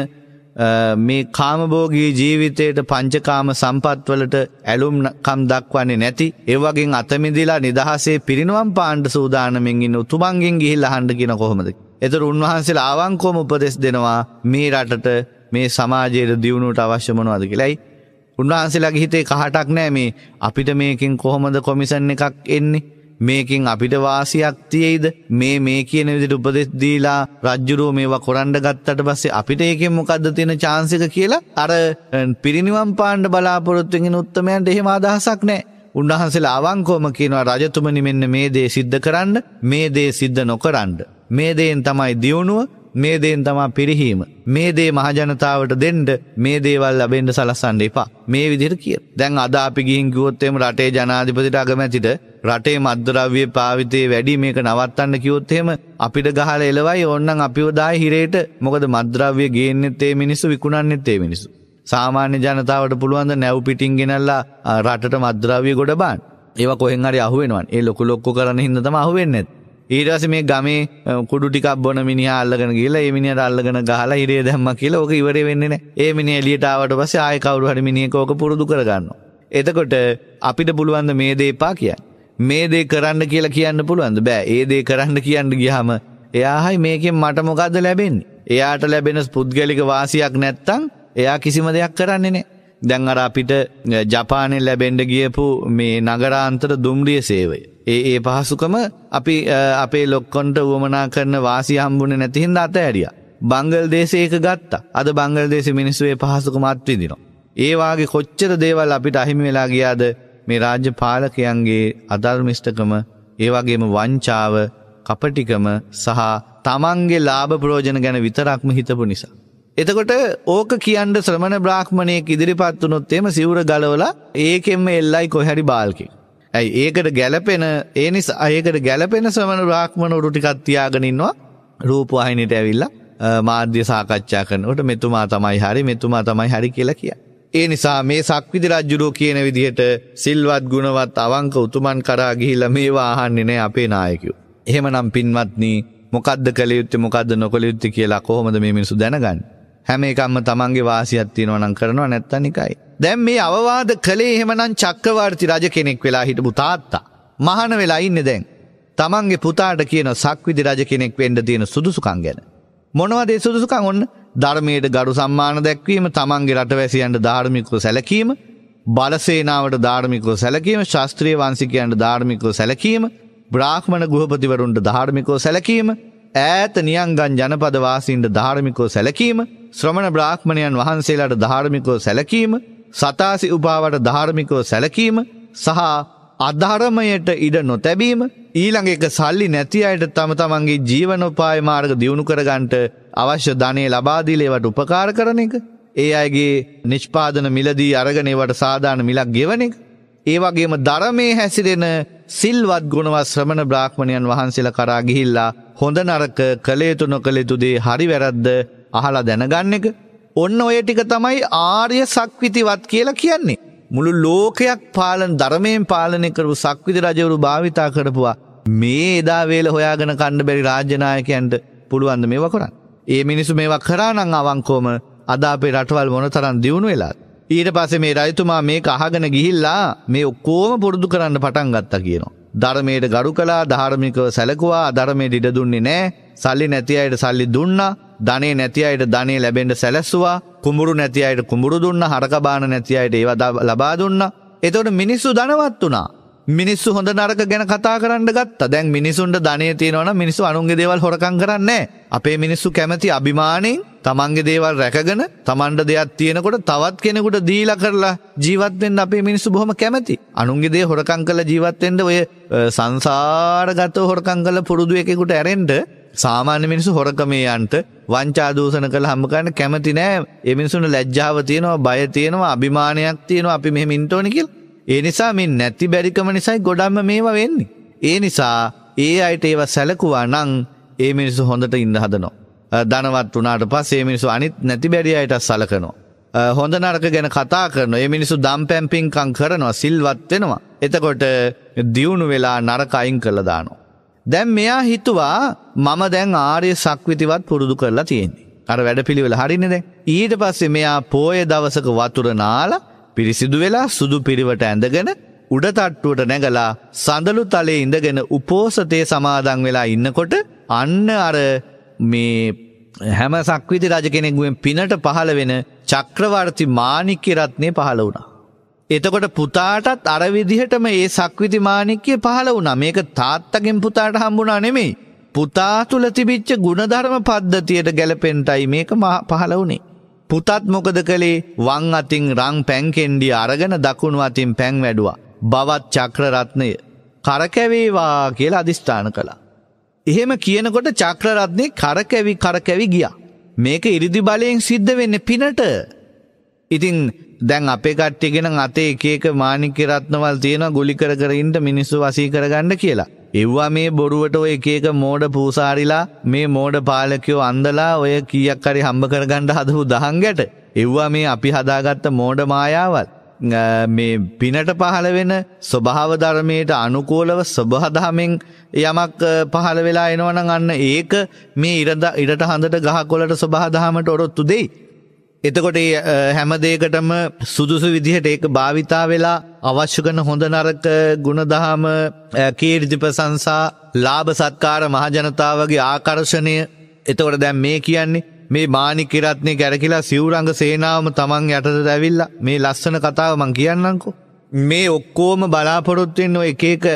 මේ කාමභෝගී ජීවිතයට පංචකාම සම්පත්වලට ඇලුම්කම් දක්වන්නේ නැති ඒ වගේ අතමිදිලා නිදහසේ පිරිනුවම් පාන්න සූදානම්ෙන් ඉන්න උතුමන්ගෙන් ගිහිල්ලා අහන්න කියන කොහොමද? ඒතර උන්වහන්සේලා ආවංකවම උපදෙස් දෙනවා මේ රටට මේ සමාජයේ දියුණුවට අවශ්‍ය මොනවද කියලායි. උන්වහන්සේලාගේ හිතේ කහටක් නැහැ මේ අපිට මේකෙන් කොහොමද කොමිෂන් එකක් එන්නේ? මේකෙන් අපිට වාසියක් තියෙයිද? මේ මේ කියන විදිහට උපදෙස් දීලා රජ්ජුරුව මේවා කරන්න ගත්තට පස්සේ අපිට ඒකෙන් මොකද්ද තියෙන chance එක කියලා අර පිරිනිවන් පාන්න බලාපොරොත්තු වෙන උත්තමයන්ට එහෙම අදහසක් නැහැ. උන්වහන්සේලා අවංකවම කියනවා රජතුමනි මෙන්න මේ දේ සිද්ධ කරන්න, මේ දේ සිද්ධ නොකරන්න. මේ දේෙන් තමයි දියුණුව, මේ දේෙන් තමයි පිරිහීම. මේ දේ මහජනතාවට දෙන්න මේ දේවල් ලැබෙන්න සලස්සන්න එපා. මේ විදිහට කිය. දැන් අද අපි ගිහින් කිව්වොත් එහෙම රටේ ජනාධිපතිට අගමැතිට රටේ මත්ද්‍රව්‍ය පාවිතේ වැඩි මේක නවත්තන්න කිව්වොත් එහෙම අපිට ගහලා එලවයි ඕන්නම් අපිව දායි හිරේට. මොකද මත්ද්‍රව්‍ය ගේන්නෙත් ඒ මිනිස්සු විකුණන්නෙත් ඒ මිනිස්සු. සාමාන්‍ය ජනතාවට පුළුවන් ද නැව් පිටින් ගෙනල්ලා රටට මත්ද්‍රව්‍ය ගොඩ බාන්න. ඒවා කොහෙන් හරි අහුවෙනවනේ. ඒ ලොකු ලොක්කු කරන හින්දා තමයි අහුවෙන්නේ. ඊට පස්සේ මේ ගමේ කුඩු ටිකක් බොන මිනිහා අල්ලගෙන ගිහලා ඒ මිනිහට අල්ලගෙන ගහලා හිරේ දැම්මා කියලා ඕක ඉවරේ වෙන්නේ නැහැ. ඒ මිනිහා එළියට ආවට පස්සේ ආයෙ කවුරු හරි මිනිහෙක් ඕක පුරුදු කර ගන්නවා. එතකොට අපිට පුළුවන් ද මේ දේ එපා කියන්න. මේ දේ කරන්න කියලා කියන්න පුළුවන්ද? බෑ. ඒ දේ කරන්න කියන්න ගියාම එයාහයි මේකෙන් මට මොකද්ද ලැබෙන්නේ? එයාට ලැබෙන පුද්ගලික වාසියක් නැත්තම් එයා කිසිම දෙයක් කරන්නේ නැහැ. දැන් අර අපිට ජපානයේ ලැබෙන්න ගියපු මේ නගරාන්තර දුම්රිය සේවය. ඒ ඒ පහසුකම අපි අපේ ලොක්කොන්ට උවමනා කරන වාසිය හම්බුනේ නැති හින්දා අතහැරියා. බංගල්දේශේ ඒක ගත්තා. අද බංගල්දේශේ මිනිස්සු ඒ පහසුකම අත්විඳිනවා. ඒ වාගේ කොච්චර දේවල් අපිට අහිමි වෙලා ගියාද මේ රාජ්‍ය පාලකයන්ගේ අධර්මිෂ්ඨකම, ඒ වගේම වංචාව, කපටිකම සහ තමන්ගේ ලාභ ප්‍රයෝජන ගැන විතරක්ම හිතපු නිසා. එතකොට ඕක කියන්න ශ්‍රමණ බ්‍රාහ්මණයෙක් ඉදිරිපත් වුණොත් එහෙම සිවුර ගලවලා ඒකෙන්ම එල්ලයි කොහරි බාල්කේ. ඇයි ඒකට ගැළපෙන ඒ නිසා ඒකට ගැළපෙන ශ්‍රමණ බ්‍රාහ්මණවරු ටිකක් තියාගෙන ඉන්නවා රූපවාහිනියට ඇවිල්ලා මාධ්‍ය සාකච්ඡා කරනකොට මෙතුමා තමයි හරි මෙතුමා තමයි හරි කියලා කියන්නේ. ඒ නිසා මේ සක්විති රජුරෝ කියන විදිහට සිල්වත් ගුණවත් අවංක උතුමන් කරා ගිහිල්ලා මේවා අහන්නේ නැහැ අපේ නායකයෝ. එහෙමනම් පින්වත්නි මොකද්ද කළ යුත්තේ මොකද්ද නොකළ යුත්තේ කියලා කොහොමද මේ මිනිස්සු දැනගන්නේ? හැම එකක්ම තමන්ගේ වාසියක් තියෙනවා නම් කරනවා නැත්තම් නිකයි. දැන් මේ අවවාද කළේ එහෙමනම් චක්‍රවර්ති රජ කෙනෙක් වෙලා හිටපු තාත්තා. මහාන වෙලා ඉන්නේ දැන්. තමන්ගේ පුතාට කියන සක්විති රජ කෙනෙක් වෙන්න තියෙන සුදුසුකම් ගැන. මොනවද ඒ සුදුසුකම්? ඔන්න ධර්මයට ගරු සම්මාන දැක්වීම, තමන්ගේ රටවැසියන්ට ධාර්මිකව සැලකීම, බලසේනාවට ධාර්මිකව සැලකීම, ශාස්ත්‍රීය වංශිකයන්ට ධාර්මිකව සැලකීම, බ්‍රාහ්මණ ගෘහපතිවරුන්ට ධාර්මිකව සැලකීම, ඈත නියංගන් ජනපද වාසීන්ට ධාර්මිකව සැලකීම, ශ්‍රමණ බ්‍රාහ්මණයන් වහන්සේලාට ධාර්මිකව සැලකීම, සතාසි උපාවට ධාර්මිකව සැලකීම සහ අධර්මයට ඉඩ නොතැබීම, ඊළඟ එක සල්ලි නැති අයට තම තමන්ගේ ජීවනෝපාය මාර්ග දියුණු කරගන්නට අවශ්‍ය ධනෙ ලබා දීලා ඒවට උපකාර කරන එක, ඒ අයගේ නිෂ්පාදන මිලදී අරගෙන ඒවට සාධාරණ මිලක් ගෙවන එක, ඒ වගේම ධර්මයේ හැසිරෙන සිල්වත් ගුණවත් ශ්‍රමණ බ්‍රාහ්මණයන් වහන්සේලා කරා ගිහිල්ලා හොඳ නරක කළ යුතු නොකළ යුතු දේ හරි වැරද්ද අහලා දැනගන්න එක. ඔන්න ඔය ටික තමයි ආර්ය සක්විතිවත් කියලා කියන්නේ. මුළු ලෝකයක් පාලන ධර්මයෙන් පාලනය කරපු සක්විති රජවරු භාවිතා කරපුවා මේ එදා වේල හොයාගෙන කන්න බැරි රාජ්‍ය නායකයන්ට පුළුවන් ද මේවා කරන්න? ඒ මිනිස්සු මේවා කරා නම් අවංකවම අද අපේ රටවල් මොනතරම් දියුණු වෙලාද? ඊට පස්සේ මේ රජතුමා මේක අහගෙන ගිහිල්ලා මේ ඔක්කොම පුරුදු කරන්න පටන් ගත්තා කියනවා. ධර්මයට ගරු කළා, ධාර්මිකව සැලකුවා, අධර්මයට ඉඩ දුන්නේ නැහැ. සල්ලි නැති අයට සල්ලි දුන්නා, ධනෙ නැති අයට ධනෙ ලැබෙන්න සැලැස්සුවා, කුඹුරු නැති අයට කුඹුරු දුන්නා, හරක බාන නැති අයට ඒවා ලබා දුන්නා. එතකොට මිනිස්සු ධනවත් වුණා. මිනිස්සු හොඳ නරක ගැන කතා කරන්න ගත්තා. දැන් මිනිසුන්ට ධනෙ තියෙනවා නම් මිනිස්සු අනුන්ගේ දේවල් හොරකම් කරන්නේ නැහැ. අපේ මිනිස්සු කැමති අභිමාණයෙන් තමන්ගේ දේවල් රැකගෙන තමන්ට දෙයක් තියෙනකොට තවත් කෙනෙකුට දීලා කරලා ජීවත් වෙන්න අපේ මිනිස්සු බොහොම කැමති. අනුන්ගේ දේ හොරකම් කරලා ජීවත් වෙන්න ඔය සංසාරගතව හොරකම් කරලා පුරුදු එකෙකුට ඇරෙන්න සාමාන්‍ය මිනිස්සු හොරකමේ යන්ට වංචා දූෂණ කරලා හම්බ කරන්න කැමති නෑ. ඒ මිනිස්සුන්ට ලැජ්ජාව තියෙනවා, බය තියෙනවා, අභිමානයක් තියෙනවා අපි මෙහෙම ඉන්න ඕනේ කියලා. ඒ නිසා මේ නැති බැරිකම නිසායි ගොඩක්ම මේවා වෙන්නේ. ඒ නිසා ඒ අයට ඒවා සැලකුවා නම් ඒ මිනිස්සු හොඳට ඉන්න හදනවා. ධනවත් වුණාට පස්සේ මේ මිනිස්සු අනිත් නැති බැරි අයට සලකනවා. හොඳ නරක ගැන කතා කරනවා. මේ මිනිස්සු දම්පැම් පින්කම් කරනවා, සිල්වත් වෙනවා. එතකොට දියුණු වෙලා නරක අයින් කරලා දානවා. දැන් මෙයා හිතුවා මම දැන් ආර්ය සක්විතිවත් පුරුදු කරලා තියෙන්නේ. අර වැඩපිළිවෙල හරිනේ දැන්. ඊට පස්සේ මෙයා පෝය දවසක වතුර නාලා පිරිසිදු වෙලා සුදු පිරිවට ඇඳගෙන උඩ තට්ටුවට නැගලා සඳලු තලයේ ඉඳගෙන උපෝසතේ සමාදන් වෙලා ඉන්නකොට අන්න අර මේ හැම සක්විති රජ කෙනෙකුගෙන් පිනට පහළ වෙන චක්‍රවර්ති මාණික්‍ය රත්නේ පහළ වුණා. එතකොට පුතාටත් අර විදිහටම ඒ සක්විති මාණික්‍ය පහළ වුණා. මේක තාත්තගෙන් පුතාට හම්බුණා නෙමෙයි. පුතා තුල තිබිච්ච ගුණධර්ම පද්ධතියට ගැලපෙන්නයි මේක පහළ වුණේ. පුතත් මොකද කළේ? වම් අතින් රන් පැන් කෙන්ඩිය අරගෙන දකුණු අතින් පැන් වැඩුවා. බවත් චක්‍ර රත්නය කරකැවේවා කියලා අදිස්ථාන කළා. එහෙම කියනකොට චක්‍රරත්නේ කරකැවි කරකැවි ගියා. මේක ඉරිදි බලයෙන් සිද්ධ වෙන්නේ පිනට. ඉතින් දැන් අපේ කට්ටියගෙන අතේ එක එක මාණික්ක රත්නවල් තියෙනවා ගුලි කර කර ඉන්න මිනිස්සු වසී කරගන්න කියලා. එව්වා මේ බොරුවට ඔය එක එක මෝඩ පූසාරිලා මේ මෝඩ පාලකයෝ අන්දලා ඔය කීයක් හරි හම්බ කරගන්න හදපු දහංගට. එව්වා මේ අපි හදාගත්ත මෝඩ මායාවල්. මේ පිනට පහළ වෙන ස්වභාව ධර්මයට අනුකූලව ස්වභාවයෙන් යමක් පහළ වෙලා එනවනම් අන්න ඒක මේ ඉරද ඉරට හඳට ගහකොළට ස්වභාව ධර්මයට ඔරොත්තු දෙයි. එතකොට හැම දෙයකටම සුදුසු විදිහට ඒක භාවිතා වෙලා අවශ්‍ය කරන හොඳ නරක ගුණධර්ම කීර්ති ප්‍රශංසා ලාභ සත්කාර මහ ජනතාවගේ ආකර්ෂණය. එතකොට දැන් මේ කියන්නේ මේ මාණික්ක රත්නේ කැරකිලා සිවුරංග සේනාවම තමන් යටතට ඇවිල්ලා මේ ලස්සන කතාව මං කියන්නම්කෝ. මේ ඔක්කොම බලාපොරොත්තු වෙන ඔය එක එක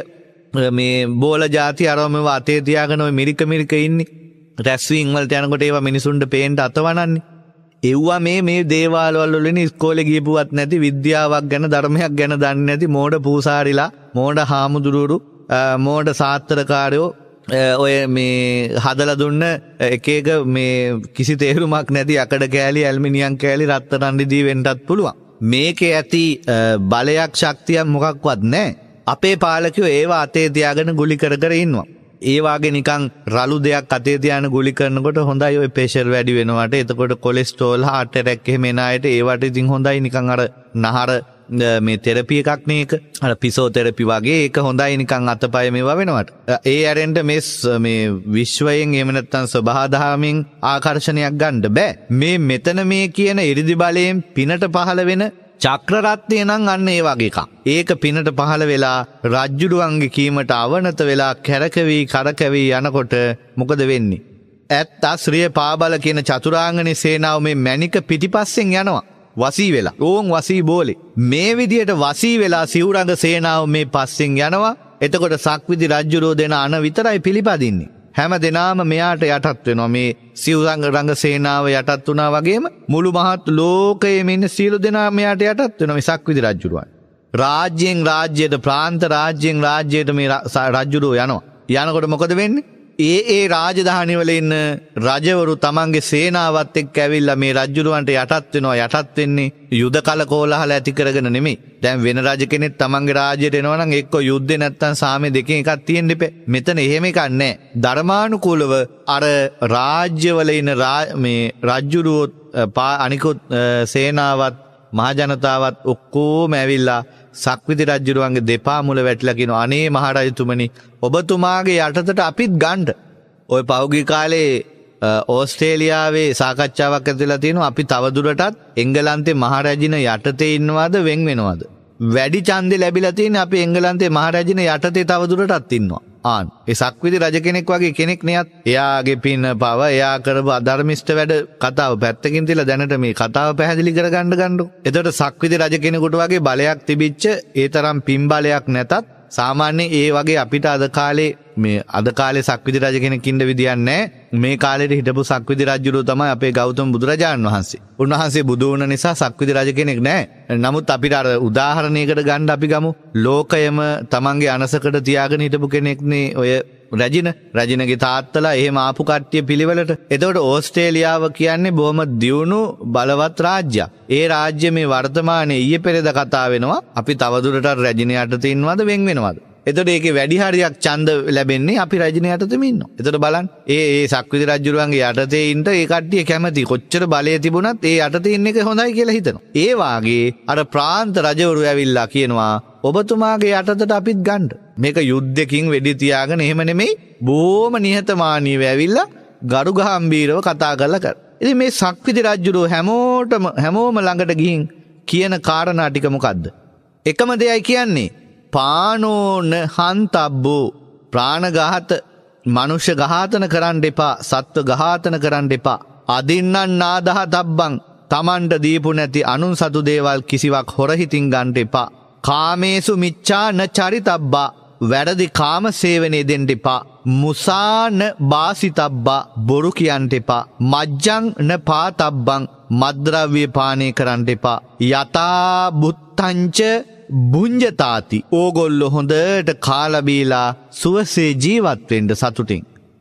මේ බෝල ಜಾති අරම අතේ තියාගෙන ඔය මිරික මිරික ඉන්නේ. රැස්වීම් වලට යනකොට ඒවා මිනිසුන්ට පේන්න අතවනන්නේ. එව්වා මේ මේ දේවාලවල වලින් ඉස්කෝලේ ගියපුවත් නැති විද්‍යාවක් ගැන ධර්මයක් ගැන දන්නේ නැති මෝඩ පූසාරිලා මෝඩ හාමුදුරුවරු මෝඩ සාත්‍රකාරයෝ ඔය මේ හදලා දුන්න එක එක මේ කිසි තේරුමක් නැති අකඩ කෑලි ඇල්මිනියම් කෑලි රත්තරන් දී වෙන්නත් පුළුවන්. මේකේ ඇති බලයක් ශක්තියක් මොකක්වත් නැහැ. අපේ පාලකයෝ ඒවා අතේ තියාගෙන ගුලි කර කර ඉන්නවා. ඒ වාගේ නිකන් රළු දෙයක් අතේ තියාන ගුලි කරනකොට හොඳයි ඔය ප්‍රෙෂර් වැඩි වෙනවට. එතකොට කොලෙස්ටරෝල් heart attack එහෙම එන අයට ඒවට ඉතින් හොඳයි නිකන් අර නහර මේ තෙරපි එකක් නේ ඒක. අර ෆිසියෝതെරපි වගේ ඒක හොඳයි නිකන් අතපය මේවා වෙනවට. ඒ ඇරෙන්න මේ මේ විශ්වයෙන් එහෙම නැත්නම් ස්වභාවධාමයෙන් ආකර්ෂණයක් ගන්න බෑ. මේ මෙතන මේ කියන ඉරිදි බලයෙන් පිනට පහළ වෙන චක්‍රරත්නය නම් අන්න ඒ වගේ එකක්. ඒක පිනට පහළ වෙලා රජ්ජුරුවන්ගේ කීමට අවනත වෙලා කැරකවි කරකැවි යනකොට මොකද වෙන්නේ? ඇත්ත ශ්‍රිය පාබල කියන චතුරාංගනේ සේනාව මේ මැණික පිටිපස්සෙන් යනවා. වසී වෙලා. ඕන් වසී බෝලේ. මේ විදියට වසී වෙලා සිවුරංග සේනාව මේ පස්සෙන් යනවා. එතකොට සක්විති රජ්ජුරුව දෙන අන විතරයි පිළිපදින්නේ. හැම දෙනාම මෙයාට යටත් වෙනවා. මේ සිවුරංග රංග සේනාව යටත් වුණා වගේම මුළු මහත් ලෝකයේම ඉන්න සියලු දෙනා මෙයාට යටත් වෙනවා මේ සක්විති රජුරුවන්. රාජ්‍යයෙන් රාජ්‍යයට ප්‍රාන්ත රාජ්‍යයෙන් රාජ්‍යයට මේ රජුරුව යනවා. යනකොට මොකද වෙන්නේ? ඒ ඒ රාජධානි වල ඉන්න රජවරු තමන්ගේ සේනාවත් එක්ක ඇවිල්ලා මේ රජුරුවන්ට යටත් වෙනවා. යටත් වෙන්නේ යුද කල කෝලහල ඇති කරගෙන නෙමෙයි. දැන් වෙන රජ කෙනෙක් තමන්ගේ රාජ්‍යයට එනවා නම් එක්ක යුද්ධේ නැත්තම් සාමේ දෙකෙන් එකක් තියෙන්න ඉපේ. මෙතන එහෙම එකක් නැහැ. ධර්මානුකූලව අර රාජ්‍යවල ඉන්න මේ රජුරුවෝ අනිකුත් සේනාවත් මහ ජනතාවත් ඔක්කොම ඇවිල්ලා සක්විති රජුරුවන්ගේ දෙපා මුල වැටිලා කියනවා අනේ මහරජතුමනි ඔබතුමාගේ යටතට අපිත් ගන්න. ඔය පෞගී කාලේ ඕස්ට්‍රේලියාවේ සාකච්ඡාවක් ඇතිලා තියෙනවා අපි තවදුරටත් එංගලන්තේ මහරජින යටතේ ඉන්නවද වෙන් වෙනවද? වැඩි ඡන්දේ ලැබිලා තියෙන්නේ අපි එංගලන්තේ මහරජින යටතේ තවදුරටත් ඉන්නවා. ආන් ඒ සක්විති රජ කෙනෙක් වගේ කෙනෙක් නියත් එයාගේ පින පව එයා කරපු අධර්මිෂ්ඨ වැඩ කතාව පැත්තකින් තියලා දැනට මේ කතාව පැහැදිලි කරගන්න ගන්නකො. එතකොට සක්විති රජ කෙනෙකුට වගේ බලයක් තිබිච්ච ඒ තරම් පින් බලයක් නැතත් සාමාන්‍යයෙන් ඒ වගේ අපිට අද කාලේ මේ අද කාලේ සක්විති රජ කෙනෙක් ඉන්න විදියක් නැහැ. මේ කාලේට හිටපු සක්විති රජුරෝ තමයි අපේ ගෞතම බුදුරජාණන් වහන්සේ. උන්වහන්සේ බුදු වුණ නිසා සක්විති රජ කෙනෙක් නැහැ. නමුත් අපිට අර උදාහරණයකට ගන්න අපි ගමු. ලෝකයම තමන්ගේ අනසකට තියාගෙන හිටපු කෙනෙක්නේ ඔය රජින. රජිනගේ තාත්තලා එහෙම ආපු කට්ටිය පිළිවෙලට. එතකොට ඕස්ට්‍රේලියාව කියන්නේ බොහොම දියුණු බලවත් රාජ්‍යයක්. ඒ රාජ්‍ය මේ වර්තමානයේ ඊයේ පෙරේද කතා වෙනවා. අපි තවදුරටත් රජින යටතේ ඉන්නවද වෙන් වෙනවද? එතකොට ඒකේ වැඩි හරියක් ඡන්ද ලැබෙන්නේ අපි රජින යටතේම ඉන්නවා. එතකොට බලන්න ඒ ඒ සක්විති රජුරුවන්ගේ යටතේ ඉන්න ඒ කට්ටිය කැමති. කොච්චර බලය තිබුණත් ඒ යටතේ ඉන්න එක හොඳයි කියලා හිතනවා. ඒ වාගේ අර ප්‍රාන්ත රජවරු ඇවිල්ලා කියනවා ඔබතුමාගේ යටතට අපිත් ගන්න. මේක යුද්ධකින් වෙඩි තියාගෙන එහෙම නෙමෙයි බොහොම නිහතමානීව ඇවිල්ලා ගරු ගම්බීරව කතා කරලා කර. ඉතින් මේ සක්විති රජුරුව හැමෝටම හැමෝම ළඟට ගිහින් කියන කාරණා ටික මොකද්ද? එකම දෙයයි කියන්නේ පානෝන හන්තබ්බෝ ප්‍රාණඝාත මනුෂ්‍ය ඝාතන කරන්න එපා සත්ව ඝාතන කරන්න එපා අදින්නන් නාදහ තබ්බං තමන්ට දීපු නැති අනුන් සතු දේවල් කිසිවක් හොරහිතින් ගන්න එපා කාමේසු මිච්ඡා න චරිතබ්බා වැරදි කාම සේවනයේ දෙන්න එපා මුසාන බාසිතබ්බා බොරු කියන්න එපා මජ්ජං න පාතබ්බං මද්ද්‍රව්‍ය පානය කරන්න එපා යතා බුත්තංච බුඤ්ජතාති ඕගොල්ලෝ හොඳට කාලා බීලා සුවසේ ජීවත් වෙන්න සතුටින්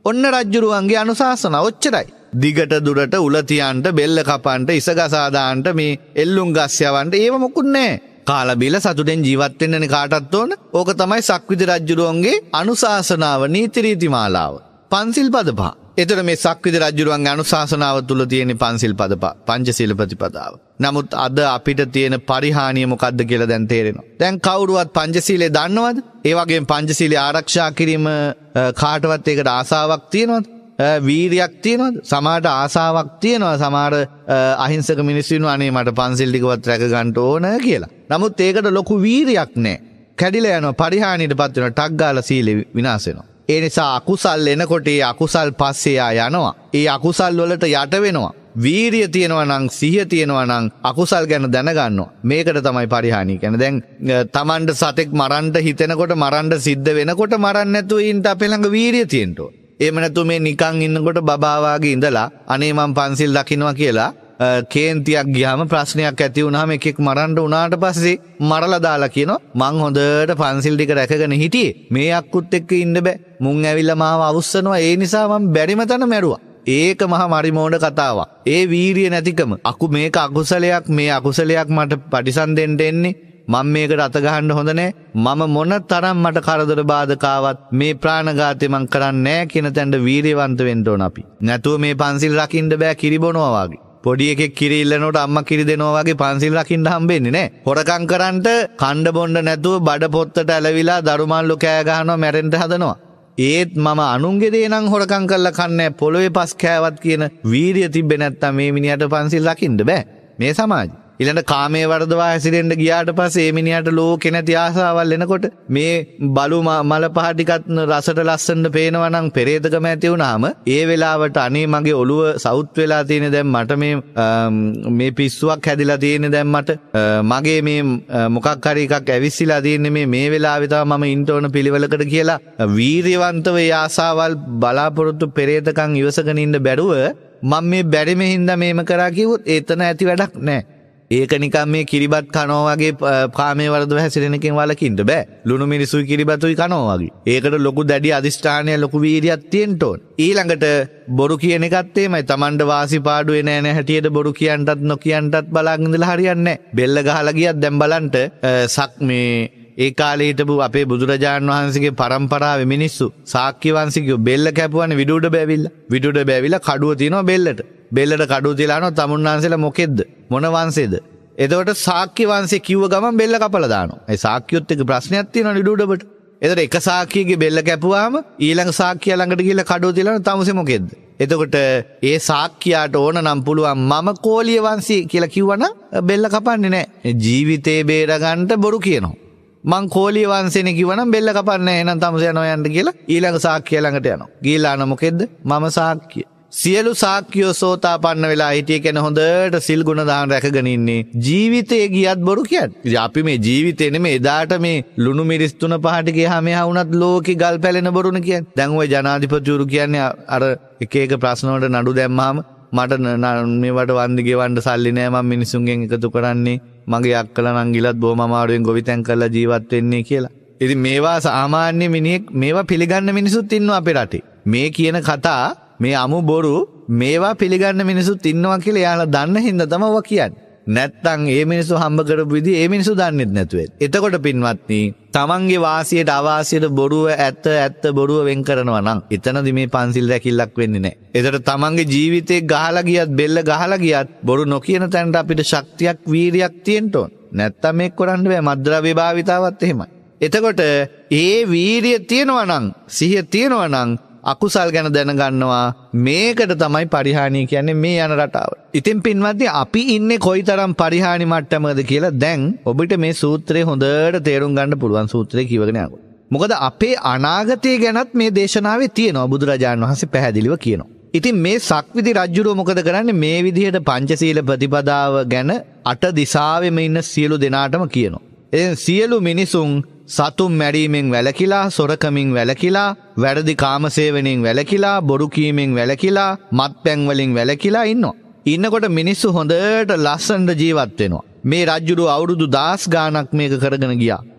ඔන්න රජ්ජුරුවන්ගේ අනුශාසන ඔච්චරයි. දිගට දුරට උල තියන්ට බෙල්ල කපන්ට ඉසගසා දාන්ට මේ එල්ලුම් ගස් යවන්ට ඒව මොකුත් නැහැ. කාලා බීලා සතුටෙන් ජීවත් වෙන්නනේ කාටත් ඕන. ඕක තමයි සක්විති රජ්ජුරුවන්ගේ අනුශාසනාව නීති රීති මාලාව. පන්සිල් පද පහ. එතකොට මේ සක්විති රජුරුවන්ගේ අනුශාසනාව තුල තියෙන පන්සිල් පද පංචශීල ප්‍රතිපදාව. නමුත් අද අපිට තියෙන පරිහානිය මොකද්ද කියලා දැන් තේරෙනවා. දැන් කවුරුවත් පංචශීලයේ දන්නවද? ඒ වගේම පංචශීලයේ ආරක්ෂා කිරීම කාටවත් ඒකට ආසාවක් තියෙනවද? වීරියක් තියෙනවද? සමහරට ආසාවක් තියෙනවා. සමහර අහිංසක මිනිස්සුන් අනේ මට පන්සිල් ටිකවත් රැක ගන්න ඕන කියලා. නමුත් ඒකට ලොකු වීරියක් නැහැ. කැඩිලා යනවා, පරිහානියටපත් වෙනවා, ටක් ගාලා සීලෙ විනාශ වෙනවා. ඒ නිසා අකුසල් එනකොට ඒ අකුසල් පස්සේ ආ යනවා. ඒ අකුසල් වලට යට වෙනවා. වීරිය තියෙනවා නම්, සිහිය තියෙනවා නම් අකුසල් ගැන දැනගන්නවා. මේකට තමයි පරිහානිය කියන්නේ. දැන් Tamanට සතෙක් මරන්න හිතෙනකොට, මරන්න සිද්ධ වෙනකොට මරන්න නැතුව ඉන්න අපේ ළඟ වීරිය තියෙන්න ඕන. එහෙම නැතුව මේ නිකන් ඉන්නකොට බබා වාගේ ඉඳලා අනේ මං පන්සිල් රකින්නවා කියලා කේන්තියක් ගියාම ප්‍රශ්නයක් ඇති වුණාම එකෙක් මරන්න උනාට පස්සේ මරලා දාලා කියනවා මං හොඳට පන්සිල් ටික රැකගෙන හිටියේ මේ අක්කුත් එක්ක ඉන්න බෑ මුන් ඇවිල්ලා මාව අවුස්සනවා ඒ නිසා මං බැරිම තැන මැරුවා. ඒක මහා මරිමෝඩ කතාවක්. ඒ වීරිය නැතිකම අකු මේක අකුසලයක්, මේ අකුසලයක් මට පරිසන්දෙන්න එන්නේ, මම මේකට අත ගහන්න හොඳ නැහැ, මම මොන තරම් මට කරදර බාධකාවක් මේ ප්‍රාණඝාතය මං කරන්නේ නැහැ කියන තැනට වීරියවන්ත වෙන්න ඕන අපි. නැතුව මේ පන්සිල් රකින්න බෑ කිරි බොනවා වගේ. පොඩි එකෙක් කිරි ඉල්ලනකොට අම්මා කිරි දෙනවා වගේ පන්සිල් රකින්න හම්බෙන්නේ නැහැ. හොරකම් කරන්ට කණ්ඩ බොණ්ඩ නැතුව බඩ පොත්තට ඇලවිලා දරුමල්ලු කෑ ගහනවා, මැරෙන්න හදනවා. ඒත් මම අනුන්ගේ දේ නම් හොරකම් කරලා කන්නේ පොළොවේ පස් කෑවත් කියන වීරිය තිබ්බේ නැත්තම් මේ මිනිහට පන්සිල් රකින්න බෑ මේ සමාජෙ. ඊළඟ කාමයේ වර්ධවා හැසිරෙන්න ගියාට පස්සේ මේ මිනිහට ලෝකේ නැති ආසාවල් එනකොට මේ බලු මල පහ ටිකත් රසට ලස්සනට පේනවා නම් පෙරේතකම ඇති වුනහම ඒ වෙලාවට අනේ මගේ ඔළුව සවුත් වෙලා තියෙන දැන් මට මේ මේ පිස්සුවක් හැදිලා තියෙන දැන් මට මගේ මේ මොකක් හරි එකක් ඇවිස්සීලා තියෙන්නේ මේ මේ වෙලාවේ තමයි මම ඉන්න ඕන පිළිවෙලකට කියලා වීරියවන්තව ඒ ආසාවල් බලාපොරොත්තු පෙරේතකම් ඉවසගෙන ඉන්න බැරුව මම මේ බැරිම හින්දා මේම කරා කිව්වොත් එතන ඇති වැඩක් නැහැ. ඒක නිකන් මේ කිරිබත් කනවා වගේ කාමයේ වර්ධව හැසිරෙන එකෙන් වළකින්න බෑ. ලුණු මිරිසුයි කිරිබතුයි කනවා වගේ. ඒකට ලොකු දැඩි අදිෂ්ඨානය, ලොකු වීරියක් තියෙන්න ඕන. ඊළඟට බොරු කියන එකත් එමයයි. Tamanට වාසි පාඩුවේ නෑ නෑ හැටියට බොරු කියන්නටත් නොකියන්නටත් බලාගෙන ඉඳලා හරියන්නේ නෑ. බෙල්ල ගහලා ගියත් දැන් බලන්න සක් මේ ඒ කාලේ හිටපු අපේ බුදුරජාණන් වහන්සේගේ පරම්පරාවේ මිනිස්සු ශාක්‍ය වංශිකයෝ බෙල්ල කැපුවානේ විදුඩ බැවිලා. විදුඩ බැවිලා කඩුව තියනවා බෙල්ලට. බෙල්ලට කඩුව තියලා අනෝ තමුන්නාන්සේලා මොකෙද්ද? මොන වංශේද? එතකොට ශාක්‍ය වංශේ කිව්ව ගමන් බෙල්ල කපලා දානවා. ඒ ශාක්‍යයොත් එක්ක ප්‍රශ්නයක් තියෙනවා විදුඩබට. එතකොට එක ශාක්‍යයේ බෙල්ල කැපුවාම ඊළඟ ශාක්‍යය ළඟට ගිහලා කඩුව තියලා තමුසේ මොකෙද්ද? එතකොට ඒ ශාක්‍යයාට ඕන නම් පුළුවන් මම කෝලිය වංශී කියලා කිව්වනම් බෙල්ල කපන්නේ නැහැ. ජීවිතේ බේරගන්න බොරු කියනවා. මං කෝලිය වංශේනේ කිව්වනම් බෙල්ල කපන්නේ නැහැ. එහෙනම් තමුසේ යනවා යන්න කියලා ඊළඟ ශාක්‍යය ළඟට යනවා. ගිහලා අන මොකෙද්ද? මම ශාක්‍ය. සියලු ශාක්‍යෝ සෝතාපන්න වෙලා හිටිය කෙන හොඳට සිල් ගුණ දාන රැකගෙන ඉන්නේ. ජීවිතේ ගියත් බොරු කියන්නේ. ඉතින් අපි මේ ජීවිතේ නෙමෙයි එදාට මේ ලුණු මිරිස් තුන පහට ගියාම මෙහා වුණත් ලෝකේ ගල් පැලෙන බොරුනේ කියන්නේ. දැන් ওই ජනාධිපතිවරු කියන්නේ අර එක එක ප්‍රශ්න වලට නඩු දැම්මාම මට මේවට වන්දි ගෙවන්න සල්ලි නෑ මම මිනිසුන්ගෙන් එකතු කරන්නේ මගේ අක්කලා නංගිලත් බොහොම අමාරුවෙන් ගොවිතැන් කරලා ජීවත් වෙන්නේ කියලා. ඉතින් මේවා සාමාන්‍ය මිනිහෙක් මේවා පිළිගන්න මිනිසුත් ඉන්නවා අපේ රටේ. මේ කියන කතා මේ අමු බොරු මේවා පිළිගන්න මිනිසුත් ඉන්නවා කියලා එයාලා දන්න හින්දා තමයි ඔවා කියන්නේ. නැත්තම් ඒ මිනිස්සු හම්බ කරපු විදිහ ඒ මිනිස්සු දන්නෙත් නැතුව ඇති. එතකොට පින්වත්නි, තමන්ගේ වාසියට අවාසියට බොරුව ඇත්ත ඇත්ත බොරුව වෙන් කරනවා නම් එතනදි මේ පන්සිල් රැකිල්ලක් වෙන්නේ නැහැ. එතකොට තමන්ගේ ජීවිතේ ගහලා ගියත් බෙල්ල ගහලා ගියත් බොරු නොකියන තැනට අපිට ශක්තියක් වීරියක් තියෙන්න ඕන. නැත්තම් මේක කරන්න බෑ. මද්ද්‍රව්‍ය භාවිතාවත් එහෙමයි. එතකොට ඒ වීරිය තියෙනවා නම්, සිහිය තියෙනවා නම් අකුසල් ගැන දැනගන්නවා. මේකට තමයි පරිහානිය කියන්නේ මේ යන රටාව. ඉතින් පින්වත්නි, අපි ඉන්නේ කොයිතරම් පරිහානි මට්ටමකද කියලා දැන් ඔබට මේ සූත්‍රය හොඳට තේරුම් ගන්න පුළුවන්. සූත්‍රය කියවගෙන යනකොට. මොකද අපේ අනාගතය ගැනත් මේ දේශනාවේ තියෙනවා. බුදුරජාණන් වහන්සේ පැහැදිලිව කියනවා. ඉතින් මේ සක්විති රජුරෝ මොකද කරන්නේ? මේ විදිහට පංචශීල ප්‍රතිපදාව ගැන අට දිසාවෙම ඉන්න සියලු දෙනාටම කියනවා. එතෙන් සියලු මිනිසුන් සතුම් මැරීමෙන් වැළකීලා, සොරකමින් වැළකීලා, වැරදි කාමසේවණෙන් වැළකීලා, බොරු කීමෙන් වැළකීලා, මත්පැන් වලින් වැළකීලා ඉන්නවා. ඉන්නකොට මිනිස්සු හොඳට ලස්සනට ජීවත් වෙනවා. මේ රජුරු අවුරුදු දහස් ගාණක් මේක කරගෙන ගියා.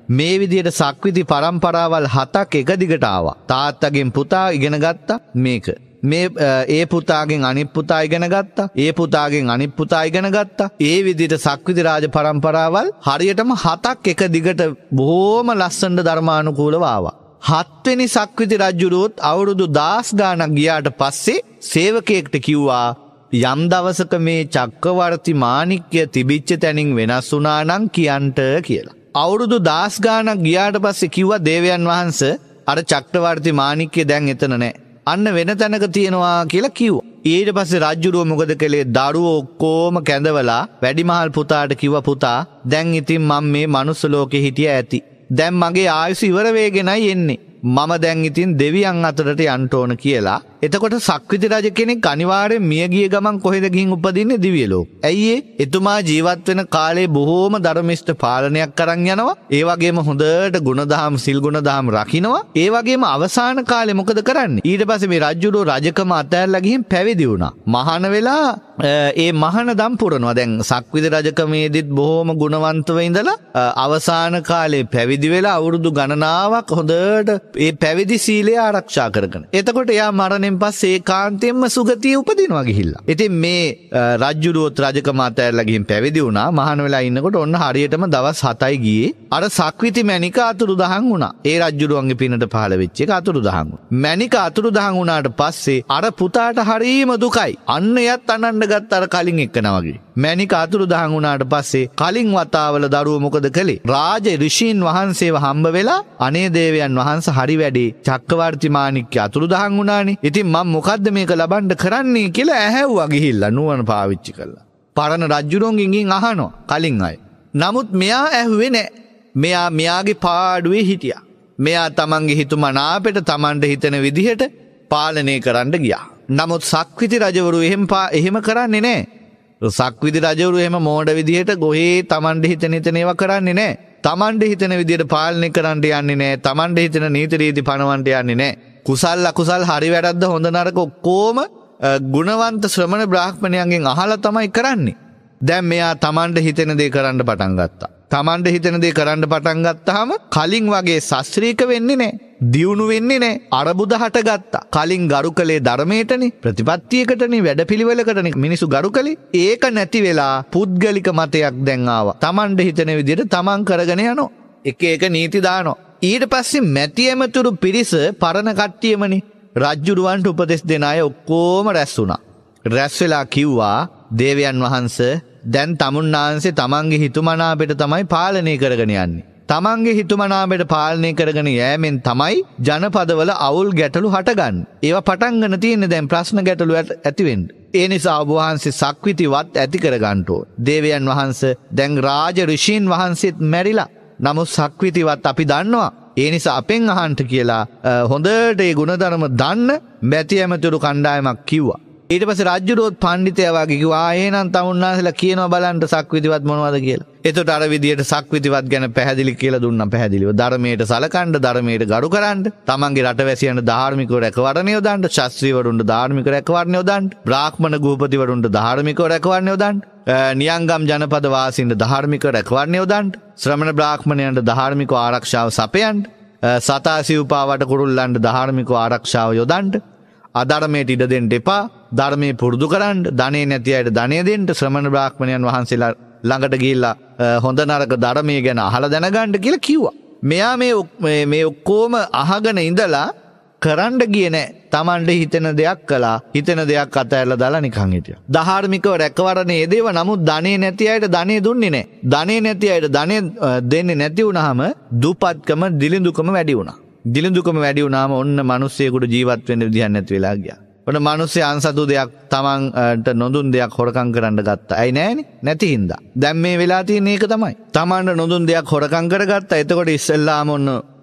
මේ විදිහට සක්විති පරම්පරාවල් හතක් එක දිගට ආවා. තාත්තගෙන් පුතා ඉගෙන ගත්තා මේක. මේ ඒ පුතාගෙන් අනිත් පුතා ඉගෙන ගත්තා. ඒ පුතාගෙන් අනිත් පුතා ඉගෙන ගත්තා. ඒ විදිහට සක්විති රාජ පරම්පරාවල් හරියටම හතක් එක දිගට බොහොම ලස්සනට ධර්මානුකූලව ආවා. හත්වෙනි සක්විති රජුරුවත් අවුරුදු දහස් ගාණක් ගියාට පස්සේ සේවකයෙක්ට කිව්වා යම් දවසක මේ චක්කවර්ති මාණික්‍ය තිබිච්ච තැනින් වෙනස් වුණා නම් කියන්ට කියලා. අවුරුදු දහස් ගාණක් ගියාට පස්සේ කිව්වා දේවයන් වහන්සේ අර චක්‍රවර්ති මාණික්‍ය දැන් එතන නැහැ. අන්න වෙන තැනක තියෙනවා කියලා කිව්වා. ඊට පස්සේ රජුරුව මොකද කළේ? දරුවෝ ඔක්කොම කැඳවලා වැඩිමහල් පුතාට කිව්වා පුතා දැන් ඉතින් මම මේ මනුස්ස ලෝකෙ හිටිය ඇති. දැන් මගේ ආයුෂ ඉවර වෙගෙනයි එන්නේ. මම දැන් ඉතින් දෙවියන් අතරට යන්න ඕන කියලා. එතකොට සක්විති රජ කෙනෙක් අනිවාර්යෙන් මිය ගිය ගමන් කොහෙද ගිහින් උපදින්නේ? දිව්‍ය ලෝක. ඇයි ඒ? එතුමා ජීවත් වෙන කාලේ බොහෝම ධර්මිෂ්ඨ පාලනයක් කරන් යනවා. ඒ වගේම හොඳට ගුණදහම් සිල් ගුණදහම් රකින්නවා. ඒ වගේම අවසාන කාලේ මොකද කරන්නේ? ඊට පස්සේ මේ රජුරෝ රජකම අතහැරලා ගිහින් පැවිදි වුණා. මහාන වෙලා ඒ මහාන දම් පුරනවා. දැන් සක්විති රජකමේදීත් බොහෝම ගුණවන්තව ඉඳලා අවසාන කාලේ පැවිදි වෙලා අවුරුදු ගණනාවක් හොඳට ඒ පැවිදි සීලය ආරක්ෂා කරගෙන. එතකොට එයා මරණයෙන් පස්සේ ඒකාන්තයෙන්ම සුගතිය උපදිනවා ගිහිල්ලා. ඉතින් මේ රජුරුවත් රජකම අතහැරලා ගිහින් පැවිදි වුණා. මහාන වෙලා ඉන්නකොට ඔන්න හරියටම දවස් හතයි ගියේ. අර සක්විති මැණික අතුරුදහන් වුණා. ඒ රජුරුවන්ගේ පිනට පහළ වෙච්ච එක අතුරුදහන් වුණා. මැණික අතුරුදහන් වුණාට පස්සේ අර පුතාට හරීම දුකයි. අන්න එයත් අනන්න ගත්ත අර කලින් එක්කනා වගේ. මැණික අතුරුදහන් වුණාට පස්සේ කලින් වතාවල දරුවෝ මොකද කළේ? රාජ ඍෂීන් වහන්සේව හම්බ වෙලා අනේ දේවයන් වහන්සේ හරි වැඩේ චක්කවර්ති මාණික්‍ය අතුරුදහන් වුණානේ. ඉතින් මම මොකද්ද මේක ලබන්න කරන්නේ කියලා ඇහැව්වා ගිහිල්ලා නුවණ පාවිච්චි කළා. පරණ රජුරුවන්ගෙන් අහනවා කලින් අය. නමුත් මෙයා ඇහුවේ නැහැ. මෙයා මෙයාගේ පාඩුවේ හිටියා. මෙයා තමන්ගේ හිතුමනාපෙට තමන්ට හිතෙන විදිහට පාලනය කරන්න ගියා. නමුත් සක්විති රජවරු එහෙම එහෙම කරන්නේ නැහැ. සක්විති රජවරු එහෙම මෝඩ විදිහට ගොහේ තමන්ට හිතෙන හිතන ඒවා කරන්නේ නැහැ. තමන්ට හිතෙන විදිහට පාලනය කරන්න යන්නේ නැහැ. තමන්ට හිතෙන නීති රීති පනවන්න යන්නේ නැහැ. කුසල් අකුසල් හරි වැරද්ද හොඳ නරක ඔක්කොම ගුණවන්ත ශ්‍රමණ බ්‍රාහ්මණයන්ගෙන් අහලා තමයි කරන්නේ. දැන් මෙයා තමන්ට හිතෙන දේ කරන්න පටන් ගත්තා. තමන්ට හිතෙන දේ කරන්න පටන් ගත්තාම කලින් වගේ ශාස්ත්‍රීක වෙන්නේ නැහැ. දියුණු වෙන්නේ නැහැ. අරබුද හටගත්තා. කලින් ගරු කළේ ධර්මයටනේ, ප්‍රතිපත්තියකටනේ, වැඩපිළිවෙලකටනේ මිනිසු ගරු කළේ. ඒක නැති වෙලා පුද්ගලික මතයක් දැන් ආවා. තමන්ට හිතෙන විදිහට තමන් කරගෙන යනවා. එක එක නීති දානවා. ඊට පස්සේ මැති ඇමතුරු පිරිස පරණ කට්ටියමනේ රජුරුවන්ට උපදෙස් දෙන අය ඔක්කොම රැස් වුණා. රැස් වෙලා කිව්වා දේවයන් වහන්සේ දැන් තමුන්නාන්සේ තමන්ගේ හිතුමනාපෙට තමයි පාලනය කරගෙන යන්නේ. තමන්ගේ හිතුමනාපෙට පාලනය කරගෙන යෑමෙන් තමයි ජනපදවල අවුල් ගැටලු හටගන්නේ. ඒවා පටන් ගන්න තියෙන්නේ දැන් ප්‍රශ්න ගැටලු ඇති වෙන්න. ඒ නිසා ඔබ වහන්සේ සක්විතිවත් ඇති කර ගන්න ඕන. දේවයන් වහන්සේ දැන් රාජ ඍෂීන් වහන්සේත් මැරිලා. නමුත් සක්විතිවත් අපි දන්නවා. ඒ නිසා අපෙන් අහන්න කියලා හොඳට ඒ ගුණධර්ම දන්න මැති ඇමතුරු කණ්ඩායමක් කිව්වා. ඊට පස්සේ රජුරුවත් පඬිතයා වගේ කිව්වා එහෙනම් තමුන්නාසලා කියනවා බලන්න සක්විතිවත් මොනවද කියලා. එතකොට අර විදියට සක්විතිවත් ගැන පැහැදිලි කියලා දුන්නා පැහැදිලිව. ධර්මයට සලකන්න, ධර්මයට ගරු කරන්න, තමන්ගේ රටවැසියන්ට ධාර්මිකව රැකවරණය යොදන්න, ශාස්ත්‍රීයවරුන්ට ධාර්මික රැකවරණය යොදන්න, බ්‍රාහ්මණ ගෘහපතිවරුන්ට ධාර්මිකව රැකවරණය යොදන්න, නියංගම් ජනපද වාසීන්ට ධාර්මික රැකවරණය යොදන්න, ශ්‍රමණ බ්‍රාහ්මණයන්ට ධාර්මික ආරක්ෂාව සපයන්න, සතා සිව්පාවට කුරුල්ලන්ට ධාර්මික ආරක්ෂාව යොදන්න, අධර්මයට ඉඩ දෙන්න එපා, ධර්මයේ පුරුදු කරන්න, ධනෙ නැති අයට ධනෙ දෙන්න, ශ්‍රමණ බ්‍රාහ්මණයන් වහන්සේලා ළඟට ගිහිල්ලා හොඳ නරක ධර්මයේ ගැන අහලා දැනගන්න කියලා කිව්වා. මෙයා මේ මේ ඔක්කොම අහගෙන ඉඳලා කරන්න ගියේ නැහැ. Tamande හිතෙන දෙයක් කළා. හිතෙන දෙයක් අතහැරලා දාලා නිකන් හිටියා. ධාර්මිකව රැකවරණේ යෙදේව නමුත් ධනෙ නැති අයට ධනෙ දුන්නේ නැහැ. ධනෙ නැති අයට ධනෙ දෙන්නේ නැති වුනහම දුපත්කම දිලිඳුකම වැඩි වුණා. දිලිඳුකම වැඩි වුණාම ඔන්න මිනිස්සෙකුට ජීවත් වෙන්න විදිහක් නැති වෙලා ගියා. ඔන්න මිනිස්සු අන්සතු දෙයක් තමන්ට නොදුන් දෙයක් හොරකම් කරන්න ගත්තා. ඇයි නෑනේ? නැති හින්දා. දැන් මේ වෙලා තියෙන එක තමයි. තමන්ට නොදුන් දෙයක් හොරකම් කරගත්තා. එතකොට ඉස්සෙල්ලාම ඔන්න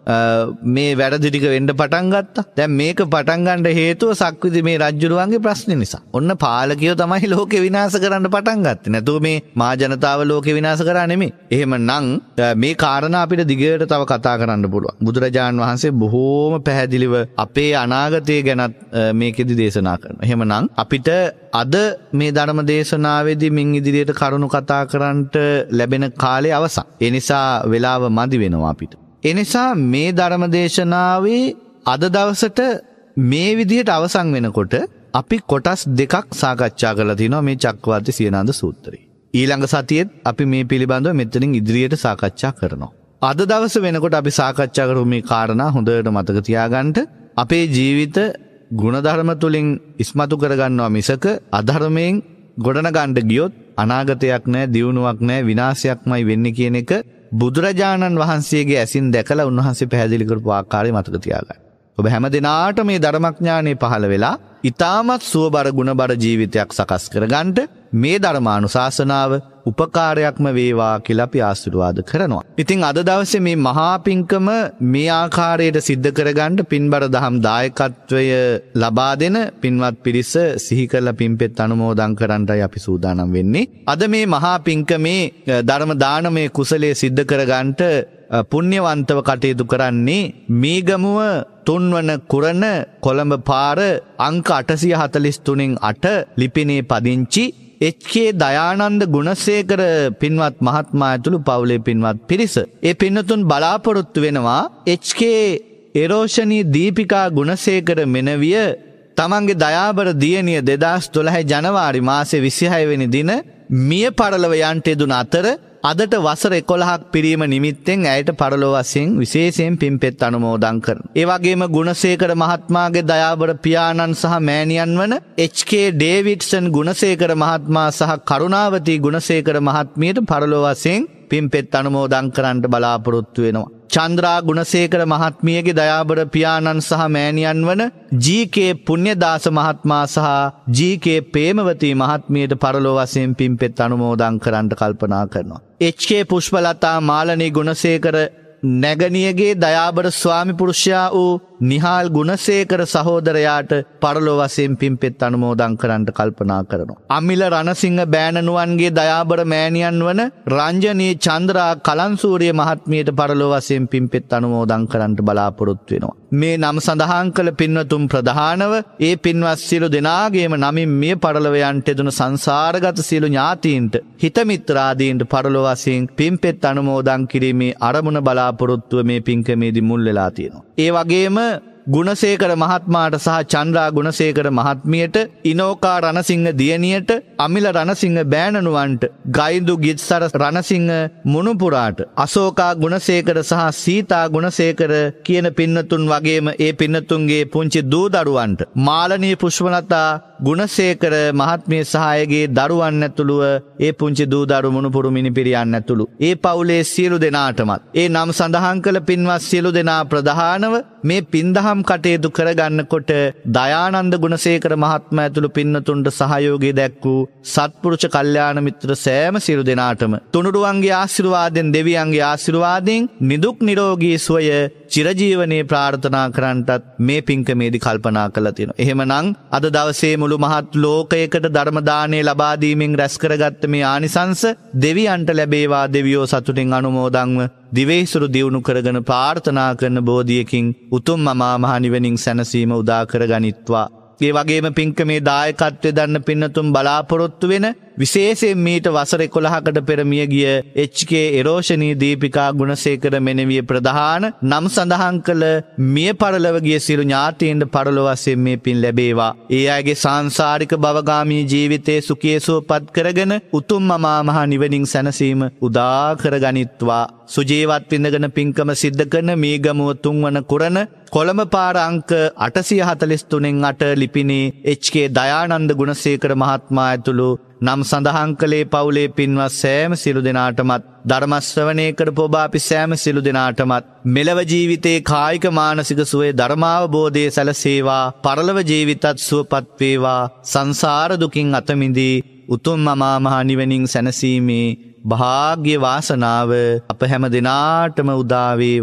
මේ වැරදි ටික වෙන්න පටන් ගත්තා. දැන් මේක පටන් ගන්න හේතුව සක්විති මේ රජුරුවන්ගේ ප්‍රශ්න නිසා. ඔන්න පාලකයෝ තමයි ලෝකේ විනාශ කරන්න පටන් ගත්තේ. නැතුව මේ මා ජනතාව ලෝකේ විනාශ කරා නෙමෙයි. එහෙමනම් මේ කාරණා අපිට දිගට තව කතා කරන්න පුළුවන්. බුදුරජාණන් වහන්සේ බොහෝම පැහැදිලිව අපේ අනාගතය ගැනත් මේකෙදි දේශනා කරනවා. එහෙමනම් අපිට අද මේ ධර්ම දේශනාවේදී මින් ඉදිරියට කරුණු කතා කරන්නට ලැබෙන කාලේ අවසන්. ඒ නිසා වෙලාව මදි වෙනවා අපිට. එනිසා මේ ධර්ම දේශනාවේ අද දවසට මේ විදිහට අවසන් වෙනකොට අපි කොටස් දෙකක් සාකච්ඡා කරලා තිනවා මේ චක්කවර්ති සියනන්ද සූත්‍රය. ඊළඟ සතියේත් අපි මේ පිළිබඳව මෙතනින් ඉදිරියට සාකච්ඡා කරනවා. අද දවස වෙනකොට අපි සාකච්ඡා කරමු මේ කාරණා හොඳට මතක තියාගන්න. අපේ ජීවිත ගුණධර්ම තුලින් ඉස්මතු කරගන්නවා මිසක අධර්මයෙන් ගොඩනගන්න ගියොත් අනාගතයක් නැහැ, දියුණුවක් නැහැ, විනාශයක්මයි වෙන්නේ කියන එක බුදුරජාණන් වහන්සේගේ ඇසින් දැකලා උන්වහන්සේ පැහැදිලි කරපු ආකාරය මතක තියාගන්න. ඔබ හැම දිනාට මේ ධර්මඥානෙ පහළ වෙලා ඊටමත් සුවබර ගුණබර ජීවිතයක් සකස් කරගන්න මේ ධර්මානුශාසනාව උපකාරයක්ම වේවා කියලා අපි ආශිර්වාද කරනවා. ඉතින් අද දවසේ මේ මහා පිංකම මේ ආකාරයට සිද්ධ කරගන්න පින්බර දහම් දායකත්වය ලබා දෙන පින්වත් පිරිස සිහි කරලා පින්පෙත් අනුමෝදන් කරන්නයි අපි සූදානම් වෙන්නේ. අද මේ මහා පිංකමේ ධර්ම දානමය කුසලයේ සිද්ධ කරගන්නට පුණ්‍යවන්තව කටයුතු කරන්නේ මීගමුව තුන්වන කුරණ කොළඹ පාර අංක අටසිය හතළිස් තුනෙන් අට ලිපිනේ පදිංචි එච්.කේ. දයානන්ද ගුණසේකර පින්වත් මහත්මයා ඇතුළු පවුලේ පින්වත් පිරිස. ඒ පින්නතුන් බලාපොරොත්තු වෙනවා එච්.කේ. එරෝෂණී දීපිකා ගුණසේකර මෙනවිය තමන්ගේ දයාබර දියණිය දෙදහස් දොළහ ජනවාරි මාසේ විසිහය වෙනි දින මිය පරලොව යන්ට යෙදුන අතර අදට වසර එකොළහක් පිරීම නිමිත්තෙන් ඇයට පරලොව වශයෙන් විශේෂයෙන් පින්පෙත් අනුමෝදන් කරනවා. ඒ වගේම ගුණසේකර මහත්මයාගේ දයාබර පියාණන් සහ මෑණියන් වන එච්.කේ. ඩේවිඩ්සන් ගුණසේකර මහත්මයා සහ කරුණාවතී ගුණසේකර මහත්මියට පරලොව වශයෙන් පින්පෙත් අනුමෝදන් කරන්නට බලාපොරොත්තු වෙනවා. චන්ද්‍රා ගුණසේකර මහත්මියගේ දයාබර පියාණන් සහ මෑණියන් වන ජී.කේ. පුණ්‍යදාස මහත්මයා සහ ජී.කේ. ප්‍රේමවතී මහත්මියට පරලොව වශයෙන් පින්පෙත් අනුමෝදන් කරන්නට කල්පනා කරනවා. එච්.කේ. පුෂ්පලතා මාලනී ගුණසේකර නැගණියගේ දයාබර ස්වාමි පුරුෂයා වූ නිහාල් ගුණසේකර සහෝදරයාට පරලොව වශයෙන් පින්පෙත් අනුමෝදන් කරන්නට කල්පනා කරනවා. අමිල රණසිංහ බෑණනුවන්ගේ දයාබර මෑණියන් වන රංජනී චන්ද්‍රා කලන්සූරිය මහත්මියට පරලොව වශයෙන් පින්පෙත් අනුමෝදන් කරන්නට බලාපොරොත්තු වෙනවා. මේ නම් සඳහන් කළ පින්වතුන් ප්‍රධානව ඒ පින්වත් සියලු දෙනාගේම නමින් මිය පරලොව යන්ට යෙදුණු සංසාරගත සියලු ඥාතීන්ට හිත මිත්‍රාදීන්ට පරලොව වශයෙන් පින්පෙත් අනුමෝදන් කිරීමේ අරමුණ බලාපොරොත්තුව මේ පින්කමේදී මුල් වෙලා තියෙනවා. ඒ වගේම ගුණසේකර මහත්මයාට සහ චන්ද්‍රා ගුණසේකර මහත්මියට ඉනෝකා රණසිංහ දියණියට අමිල රණසිංහ බෑණනුවන්ට ගයිඳු ගිත්සර රණසිංහ මුණුපුරාට අශෝකා ගුණසේකර සහ සීතා ගුණසේකර කියන පින්නතුන් වගේම ඒ පින්නතුන්ගේ පුංචි දූ දරුවන්ට මාලනී පුෂ්පලතා ගුණසේකර මහත්මිය සහායගේ දරුවන් ඇතුළුව ඒ පුංචි දූ දරු මුණුපුරු මිනිපිරියන් ඇතුළු ඒ පවුලේ සියලු දෙනාටමත් ඒ නම් සඳහන් කළ පින්වත් සියලු දෙනා ප්‍රධානව මේ පින්දහම් කටයුතු කරගන්නකොට දයානන්ද ගුණසේකර මහත්මයා ඇතුළු පින්නතුන්ට සහයෝගය දැක්වූ සත්පුරුෂ කල්යාණ මිත්‍ර සෑම සියලු දෙනාටම තුනුරුවන්ගේ ආශිර්වාදයෙන් දෙවියන්ගේ ආශිර්වාදයෙන් නිදුක් නිරෝගී සුවය චිරජීවනයේ ප්‍රාර්ථනා කරන්නටත් මේ පින්කමේදී කල්පනා කළා තියෙනවා. එහෙමනම් අද දවසේ මුළු මහත් ලෝකයකට ධර්ම දාණය ලබා දීමෙන් රැස් කරගත්ත මේ ආනිසංස දෙවියන්ට ලැබේවා. දෙවියෝ සතුටින් අනුමෝදන්ව දිවේසුරු දියුණු කරගෙන ප්‍රාර්ථනා කරන බෝධියකින් උතුම් මහා මහ නිවනින් සැනසීම උදා කරගනිත්වා. ඒ වගේම පින්කමේ දායකත්වයේ දන්න පින්නතුන් බලාපොරොත්තු වෙන විශේෂයෙන් මීට වසර එකොළහකට පෙර මිය ගිය එච්.කේ. එරෝෂණී දීපිකා ගුණසේකර මෙනවිය ප්‍රධාන නම් සඳහන් කළ මිය පරලොව ගිය සියලු ඥාතීන්ට පරලොව වශයෙන් මේ පින් ලැබේවා. ඒ අයගේ සාංසාරික භවගාමී ජීවිතයේ සුඛයේ සුවපත් කරගෙන උතුම් මහා මහ නිවනින් සැනසීම උදා කරගනිත්වා. සුජීවත් විඳගෙන පින්කම සිද්ධ කරන මීගමුව තුන්වන කුරණ කොළඹ පාර අංක අටසිය හතළිස් තුනෙන් අට ලිපිනේ එච්.කේ. දයානන්ද ගුණසේකර මහත්මයා ඇතුළු නම් සඳහන් කළේ පවුලේ පින්වත් සෑම සියලු දෙනාටමත් ධර්ම ශ්‍රවණය කරපු ඔබ අපි සෑම සියලු දෙනාටමත් මෙලව ජීවිතේ කායික මානසික සුවය ධර්මාවබෝධයේ සැලසේවා. පරලොව ජීවිතත් සුවපත් වේවා. සංසාර දුකින් අත මිදී උතුම් මහා මහ නිවනින් සැනසීමේ භාග්‍ය වාසනාව අප හැම දිනාටම උදා වේවා.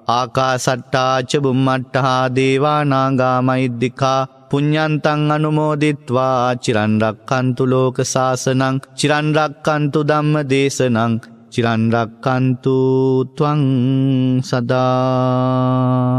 ආකාසට්ටා ච බුම්මට්ටා දේවා නාග මහිද්దికා පුඤ්ඤන්තං අනුමෝදිත්වා චිරන් රක්ඛන්තු ලෝක සාසනං චිරන් රක්ඛන්තු ධම්ම දේශනං චිරන් රක්ඛන්තු ත්වං සදා.